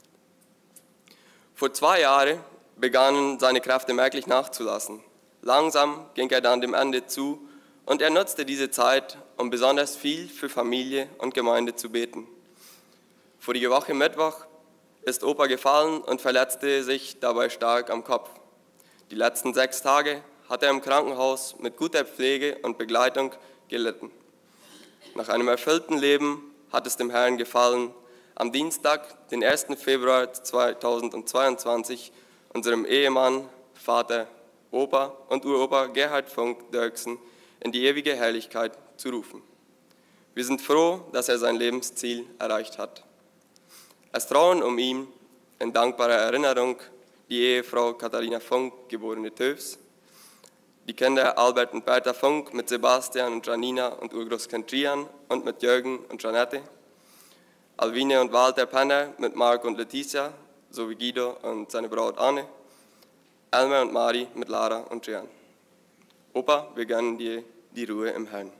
Vor zwei Jahren begannen seine Kräfte merklich nachzulassen. Langsam ging er dann dem Ende zu und er nutzte diese Zeit, um besonders viel für Familie und Gemeinde zu beten. Vorige Woche Mittwoch ist Opa gefallen und verletzte sich dabei stark am Kopf. Die letzten sechs Tage hat er im Krankenhaus mit guter Pflege und Begleitung gelitten. Nach einem erfüllten Leben hat es dem Herrn gefallen, am Dienstag, den ersten Februar zweitausendzweiundzwanzig, unserem Ehemann, Vater, Opa und Uropa Gerhard Funk Dirksen in die ewige Herrlichkeit zu rufen. Wir sind froh, dass er sein Lebensziel erreicht hat. Es trauen um ihn in dankbarer Erinnerung die Ehefrau Katharina Funk, geborene Töfs, die Kinder Albert und Bertha Funk mit Sebastian und Janina und Urgroßkind Trian und mit Jürgen und Janette, Alvine und Walter Penner mit Marc und Letizia sowie Guido und seine Braut Anne, Elmer und Mari mit Lara und Trian. Opa, wir gönnen dir die Ruhe im Herrn.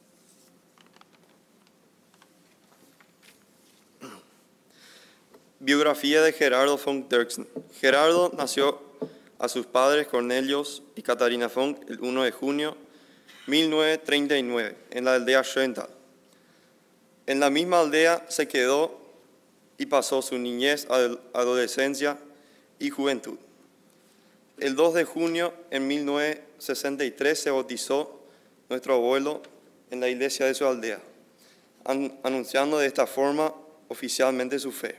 Biografía de Gerardo Funk Dirksen. Gerardo nació a sus padres Cornelius y Katharina Funk el primero de junio de mil novecientos treinta y nueve en la aldea Schöntal. En la misma aldea se quedó y pasó su niñez, adolescencia y juventud. El dos de junio de mil novecientos sesenta y tres se bautizó nuestro abuelo en la iglesia de su aldea, anunciando de esta forma oficialmente su fe.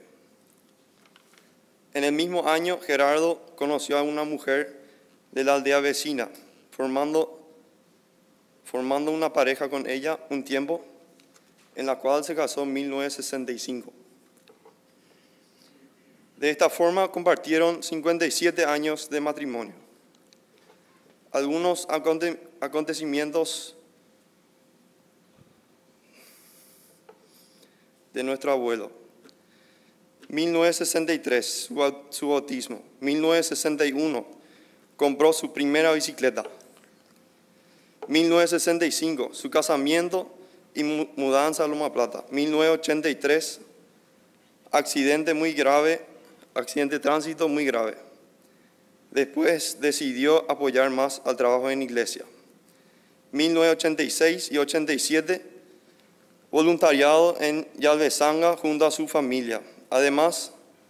En el mismo año, Gerardo conoció a una mujer de la aldea vecina, formando, formando una pareja con ella un tiempo, en la cual se casó en mil novecientos sesenta y cinco. De esta forma compartieron cincuenta y siete años de matrimonio. algunos aconte acontecimientos de nuestro abuelo. mil novecientos sesenta y tres, su, su bautismo. mil novecientos sesenta y uno, compró su primera bicicleta. mil novecientos sesenta y cinco, su casamiento y mudanza a Loma Plata. mil novecientos ochenta y tres, accidente muy grave, accidente de tránsito muy grave. Después decidió apoyar más al trabajo en iglesia. mil novecientos ochenta y seis y ochenta y siete, voluntariado en Yalvezanga junto a su familia. Además,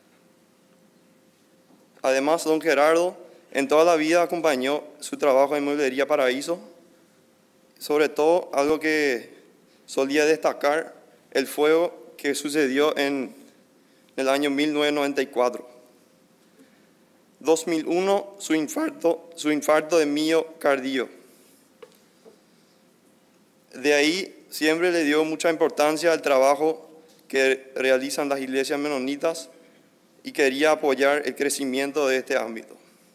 además, don Gerardo en toda la vida acompañó su trabajo en Mueblería Paraíso. Sobre todo, algo que solía destacar, el fuego que sucedió en el año mil novecientos noventa y cuatro. dos mil uno, su infarto, su infarto de miocardio. De ahí siempre le dio mucha importancia al trabajo que realizan las iglesias menonitas y quería apoyar el crecimiento de este ámbito.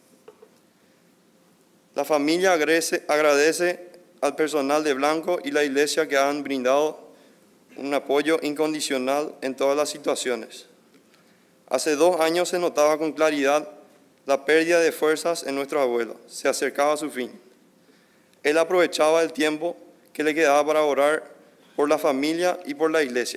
La familia agradece, agradece al personal de Blanco y la iglesia que han brindado un apoyo incondicional en todas las situaciones. Hace dos años se notaba con claridad la pérdida de fuerzas en nuestro abuelo. Se acercaba a su fin. Él aprovechaba el tiempo que le quedaba para orar por la familia y por la iglesia.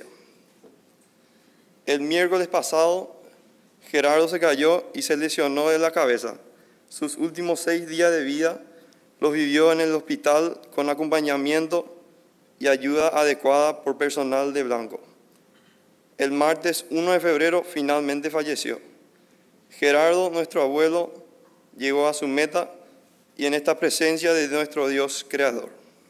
El miércoles pasado, Gerardo se cayó y se lesionó de la cabeza. Sus últimos seis días de vida los vivió en el hospital con acompañamiento y ayuda adecuada por personal de Blanco. El martes uno de febrero finalmente falleció. Gerardo, nuestro abuelo, llegó a su meta y en esta presencia de nuestro Dios Creador.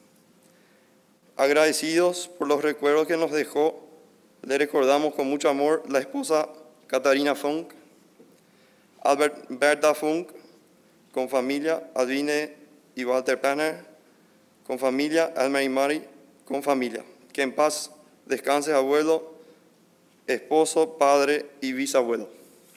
Agradecidos por los recuerdos que nos dejó, le recordamos con mucho amor la esposa Catarina Funk, Alberta Funk, con familia, Advine y Walter Panner, con familia, Elmer y Mari, con familia. Que en paz descanse abuelo, esposo, padre y bisabuelo.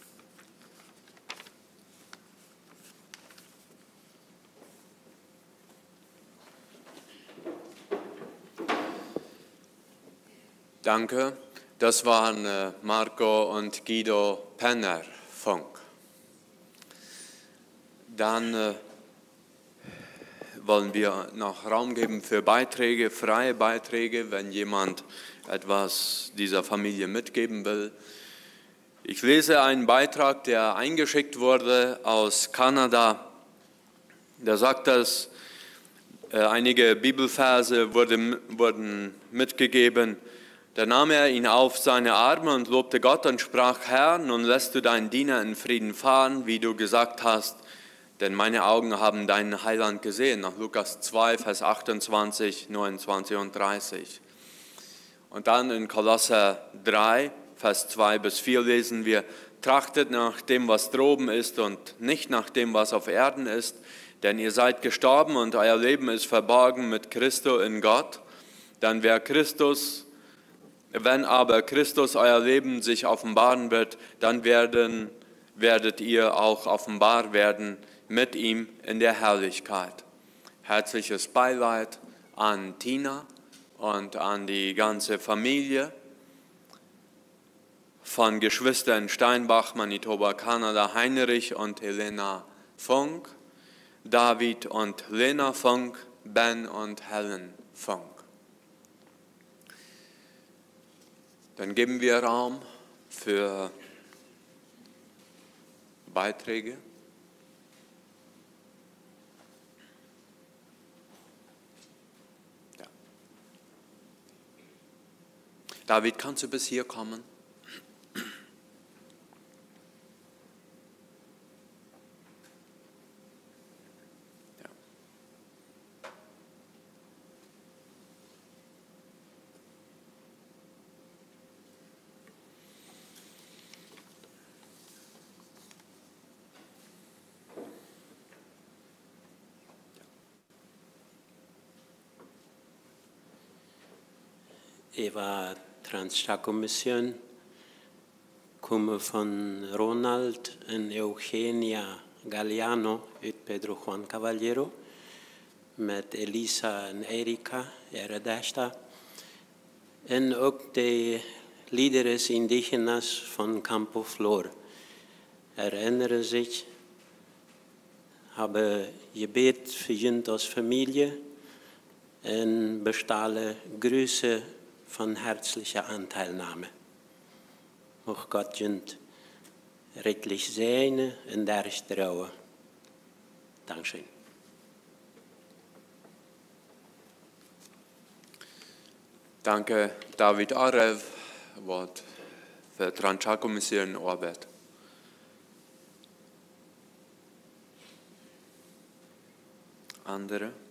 Danke. Das waren äh, Marco und Guido Penner Funk. Dann äh, wollen wir noch Raum geben für Beiträge, freie Beiträge, wenn jemand etwas dieser Familie mitgeben will. Ich lese einen Beitrag, der eingeschickt wurde aus Kanada. Da sagt das, äh, einige Bibelverse wurden, wurden mitgegeben. Da nahm er ihn auf seine Arme und lobte Gott und sprach: Herr, nun lässt du deinen Diener in Frieden fahren, wie du gesagt hast, denn meine Augen haben deinen Heiland gesehen. Nach Lukas zwei, Vers achtundzwanzig, neunundzwanzig und dreißig. Und dann in Kolosser drei, Vers zwei bis vier lesen wir: Trachtet nach dem, was droben ist und nicht nach dem, was auf Erden ist, denn ihr seid gestorben und euer Leben ist verborgen mit Christo in Gott. Dann wer Christus Wenn aber Christus euer Leben sich offenbaren wird, dann werden, werdet ihr auch offenbar werden mit ihm in der Herrlichkeit. Herzliches Beileid an Tina und an die ganze Familie von Geschwistern Steinbach, Manitoba, Kanada, Heinrich und Helena Funk, David und Lena Funk, Ben und Helen Funk. Dann geben wir Raum für Beiträge. Ja. David, kannst du bis hier kommen? Eva Transcha-Kommission kommer från Ronald och Eugenia Galliano och Pedro Juan Caballero met Elisa en Erika, Eredesta. En ook de líderes indígenas van Campo Flor erinnern sich, hebben gebed voor als familie en bestalen Grüße van herzlicher Anteilnahme. Mocht Gott junt redlich segnen en daar trouwen. Dankeschön. Danke, David Arev, Wort für Transcha-Kommission Arbeit. Andere?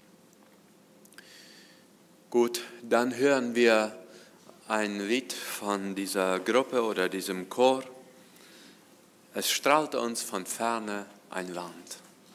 Gut, dann hören wir ein Lied von dieser Gruppe oder diesem Chor. Es strahlt uns von ferne ein Land.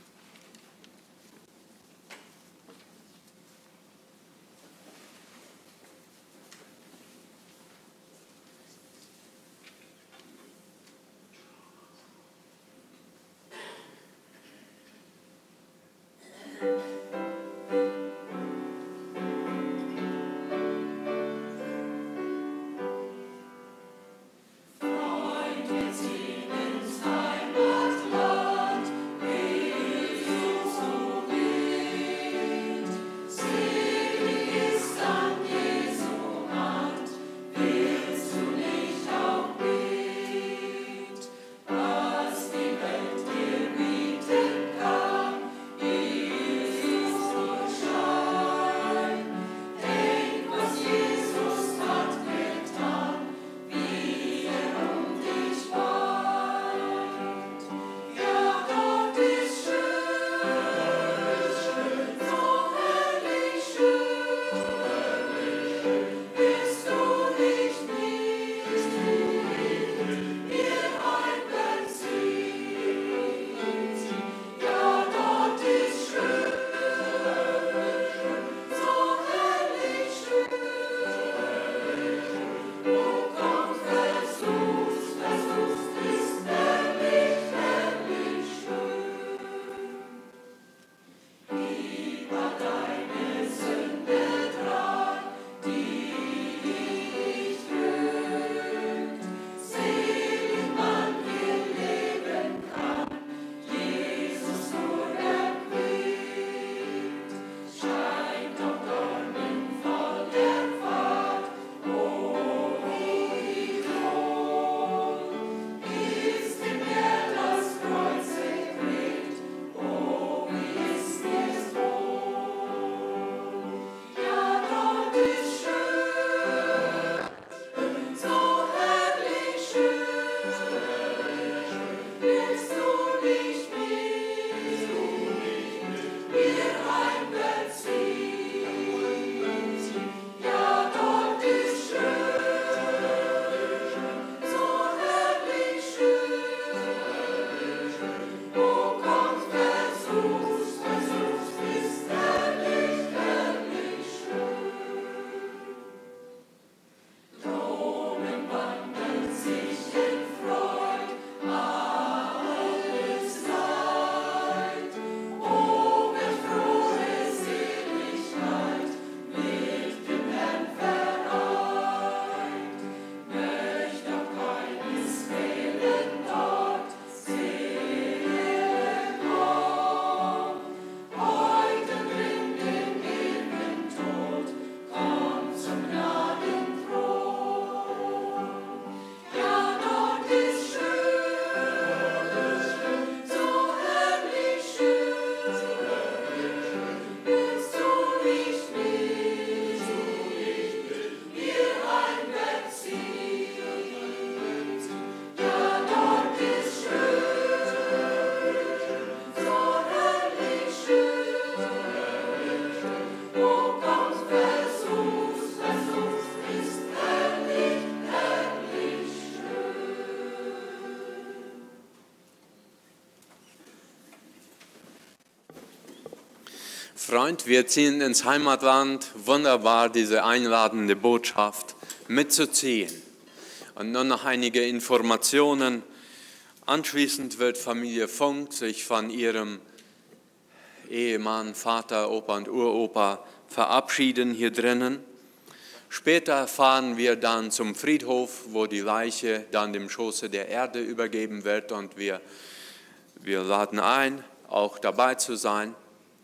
Freund, wir ziehen ins Heimatland, wunderbar diese einladende Botschaft mitzuziehen. Und nur noch einige Informationen. Anschließend wird Familie Funk sich von ihrem Ehemann, Vater, Opa und Uropa verabschieden hier drinnen. Später fahren wir dann zum Friedhof, wo die Leiche dann dem Schoße der Erde übergeben wird und wir, wir laden ein, auch dabei zu sein.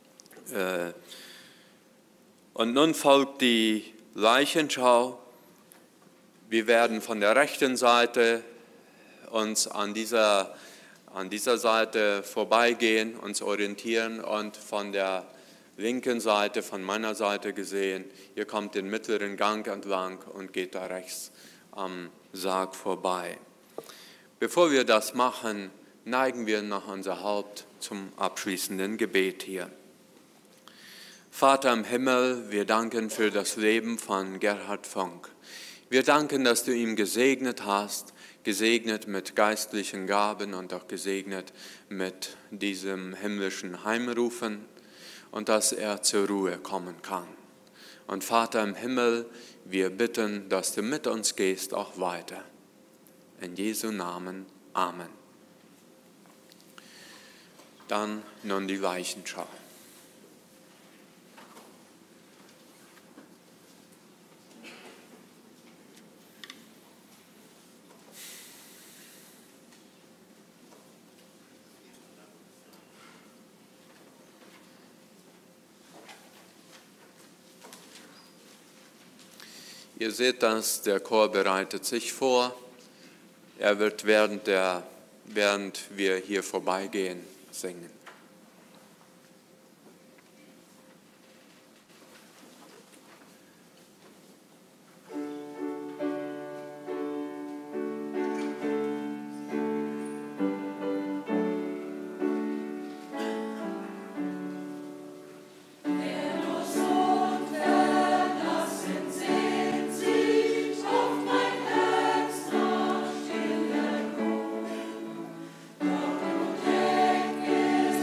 Und nun folgt die Leichenschau. Wir werden von der rechten Seite uns an dieser, an dieser Seite vorbeigehen, uns orientieren und von der linken Seite, von meiner Seite gesehen, ihr kommt den mittleren Gang entlang und geht da rechts am Sarg vorbei. Bevor wir das machen, neigen wir noch unser Haupt zum abschließenden Gebet hier. Vater im Himmel, wir danken für das Leben von Gerhard Funk. Wir danken, dass du ihn gesegnet hast, gesegnet mit geistlichen Gaben und auch gesegnet mit diesem himmlischen Heimrufen und dass er zur Ruhe kommen kann. Und Vater im Himmel, wir bitten, dass du mit uns gehst auch weiter. In Jesu Namen, Amen. Dann nun die Leichenschau. Ihr seht das, der Chor bereitet sich vor. Er wird während, der, während wir hier vorbeigehen singen. Ist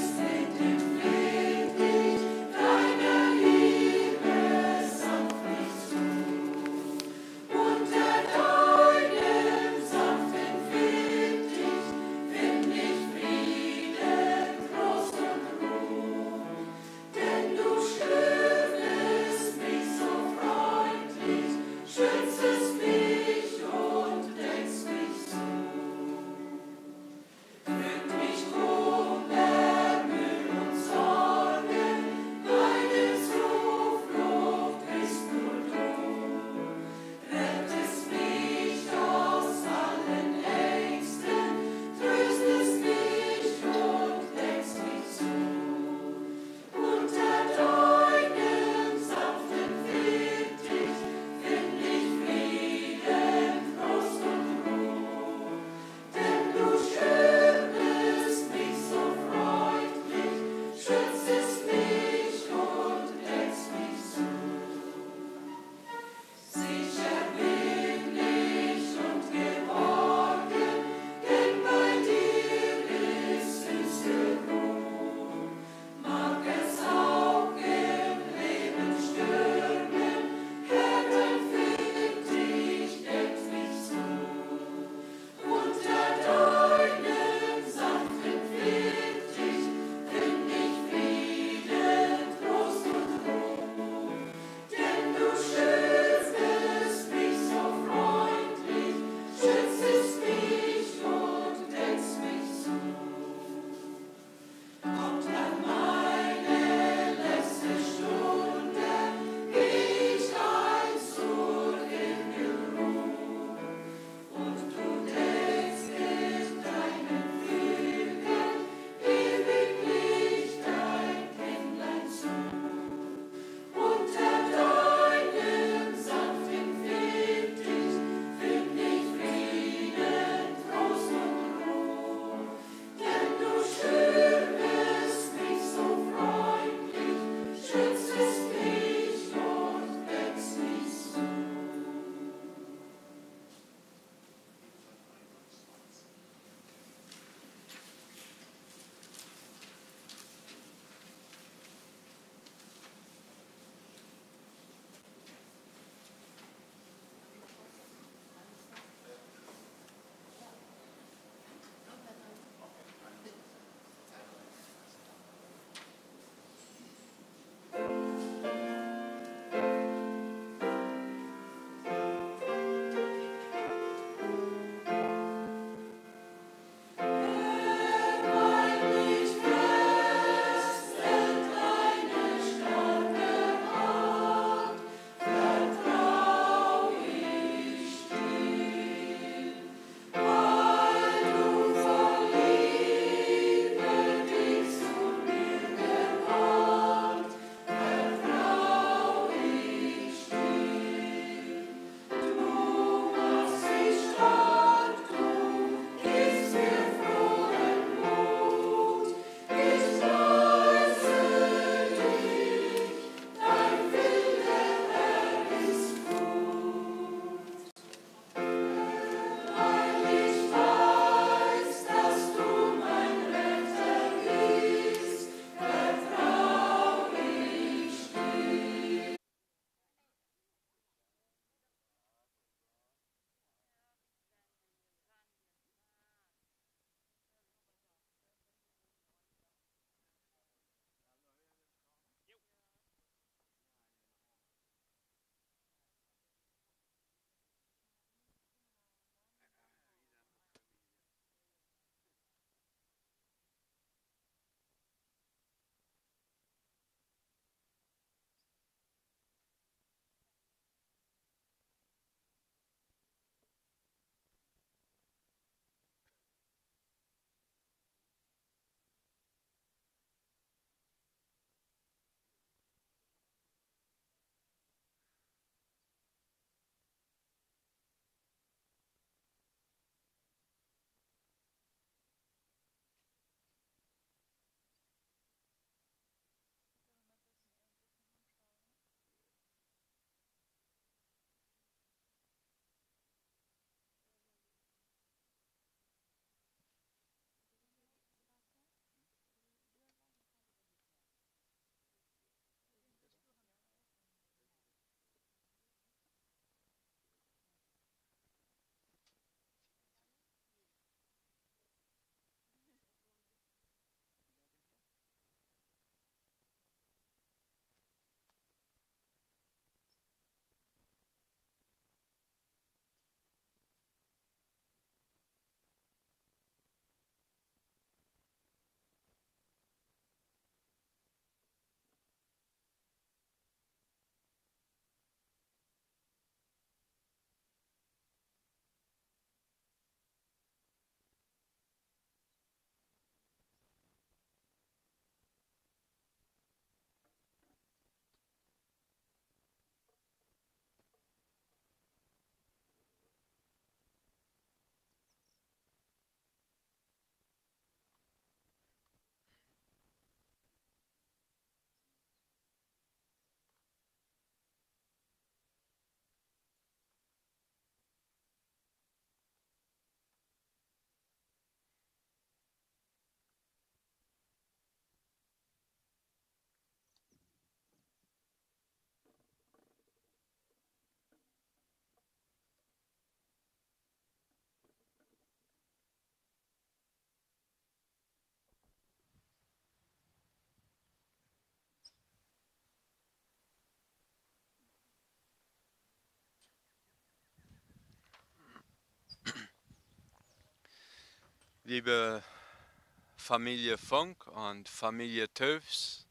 Liebe Familie Funk und Familie Töfs,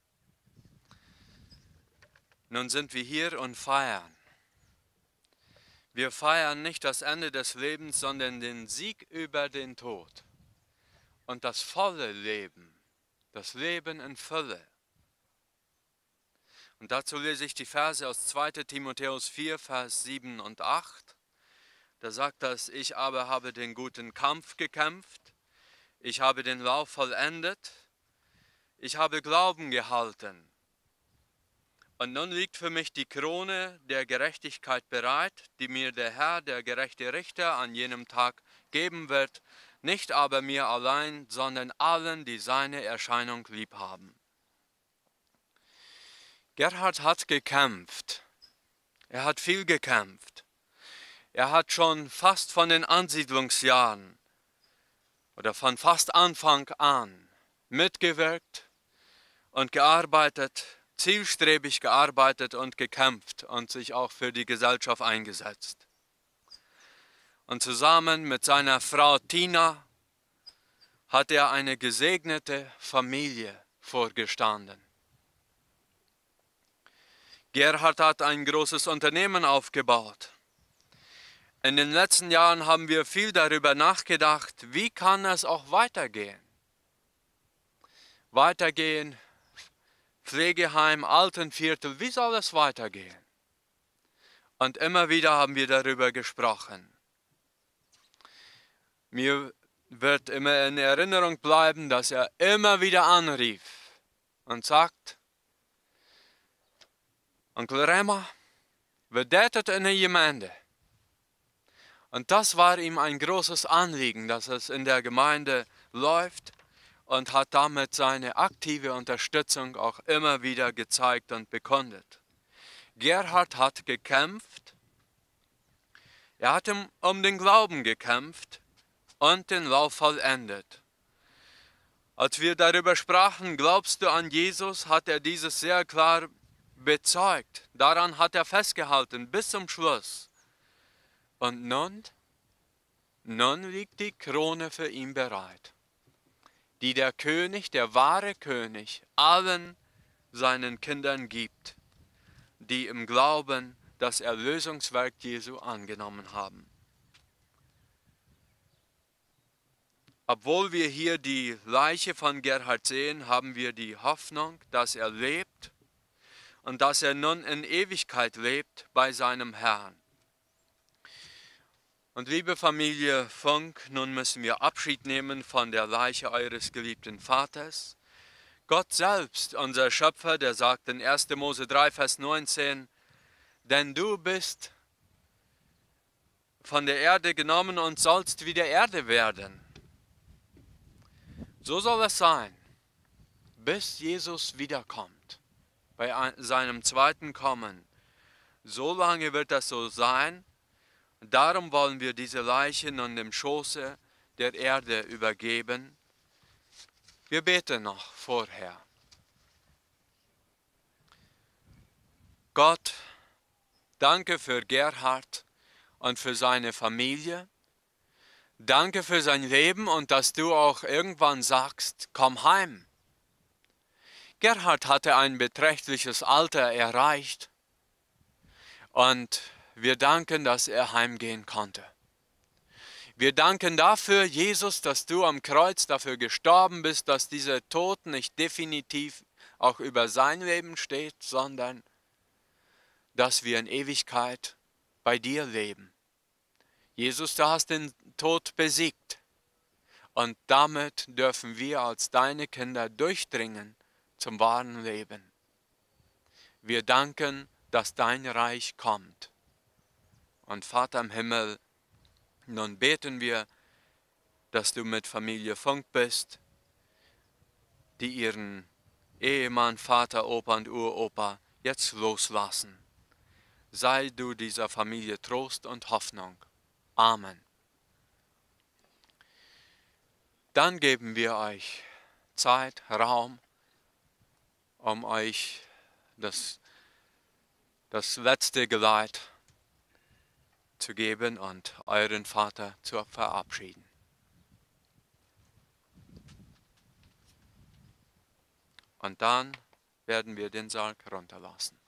nun sind wir hier und feiern. Wir feiern nicht das Ende des Lebens, sondern den Sieg über den Tod und das volle Leben, das Leben in Fülle. Und dazu lese ich die Verse aus zweiter Timotheus vier, Vers sieben und acht. Da sagt das: Ich aber habe den guten Kampf gekämpft, ich habe den Lauf vollendet, ich habe Glauben gehalten. Und nun liegt für mich die Krone der Gerechtigkeit bereit, die mir der Herr, der gerechte Richter, an jenem Tag geben wird, nicht aber mir allein, sondern allen, die seine Erscheinung lieb haben. Gerhard hat gekämpft. Er hat viel gekämpft. Er hat schon fast von den Ansiedlungsjahren oder von fast Anfang an mitgewirkt und gearbeitet, zielstrebig gearbeitet und gekämpft und sich auch für die Gesellschaft eingesetzt. Und zusammen mit seiner Frau Tina hat er eine gesegnete Familie vorgestanden. Gerhard hat ein großes Unternehmen aufgebaut. In den letzten Jahren haben wir viel darüber nachgedacht, wie kann es auch weitergehen. Weitergehen, Pflegeheim, Altenviertel, wie soll es weitergehen? Und immer wieder haben wir darüber gesprochen. Mir wird immer in Erinnerung bleiben, dass er immer wieder anrief und sagt: Onkel Rema, we deed in der Gemeinde. Und das war ihm ein großes Anliegen, dass es in der Gemeinde läuft, und hat damit seine aktive Unterstützung auch immer wieder gezeigt und bekundet. Gerhard hat gekämpft, er hat um den Glauben gekämpft und den Lauf vollendet. Als wir darüber sprachen, glaubst du an Jesus, hat er dieses sehr klar bezeugt. Daran hat er festgehalten bis zum Schluss. Und nun, nun liegt die Krone für ihn bereit, die der König, der wahre König, allen seinen Kindern gibt, die im Glauben das Erlösungswerk Jesu angenommen haben. Obwohl wir hier die Leiche von Gerhard sehen, haben wir die Hoffnung, dass er lebt und dass er nun in Ewigkeit lebt bei seinem Herrn. Und liebe Familie Funk, nun müssen wir Abschied nehmen von der Leiche eures geliebten Vaters. Gott selbst, unser Schöpfer, der sagt in erster Mose drei, Vers neunzehn, denn du bist von der Erde genommen und sollst wieder Erde werden. So soll es sein, bis Jesus wiederkommt, bei seinem zweiten Kommen. So lange wird das so sein. Darum wollen wir diese Leiche nun dem Schoße der Erde übergeben. Wir beten noch vorher. Gott, danke für Gerhard und für seine Familie. Danke für sein Leben und dass du auch irgendwann sagst, komm heim. Gerhard hatte ein beträchtliches Alter erreicht und wir danken, dass er heimgehen konnte. Wir danken dafür, Jesus, dass du am Kreuz dafür gestorben bist, dass dieser Tod nicht definitiv auch über sein Leben steht, sondern dass wir in Ewigkeit bei dir leben. Jesus, du hast den Tod besiegt und damit dürfen wir als deine Kinder durchdringen zum wahren Leben. Wir danken, dass dein Reich kommt. Und Vater im Himmel, nun beten wir, dass du mit Familie Funk bist, die ihren Ehemann, Vater, Opa und Uropa jetzt loslassen. Sei du dieser Familie Trost und Hoffnung. Amen. Dann geben wir euch Zeit, Raum, um euch das, das letzte Geleit zu geben und euren Vater zu verabschieden. Und dann werden wir den Sarg runterlassen.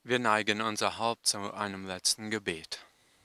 Wir neigen unser Haupt zu einem letzten Gebet.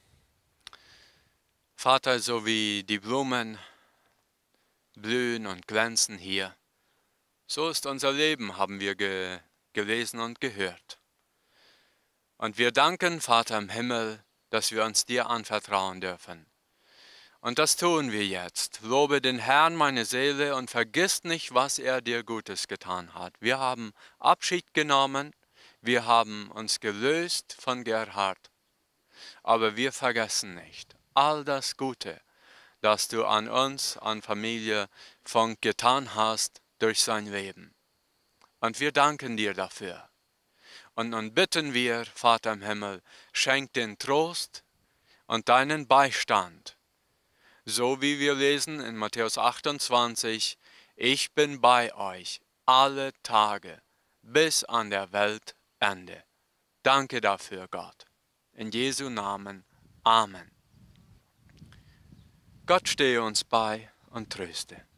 Vater, so wie die Blumen blühen und glänzen hier, so ist unser Leben, haben wir ge gelesen und gehört. Und wir danken, Vater im Himmel, dass wir uns dir anvertrauen dürfen. Und das tun wir jetzt. Lobe den Herrn, meine Seele, und vergiss nicht, was er dir Gutes getan hat. Wir haben Abschied genommen, wir haben uns gelöst von Gerhard, aber wir vergessen nicht all das Gute, das du an uns, an Familie Funk getan hast durch sein Leben. Und wir danken dir dafür. Und nun bitten wir, Vater im Himmel, schenk den Trost und deinen Beistand. So wie wir lesen in Matthäus achtundzwanzig, ich bin bei euch alle Tage bis an der Weltende. Danke dafür, Gott. In Jesu Namen. Amen. Gott stehe uns bei und tröste.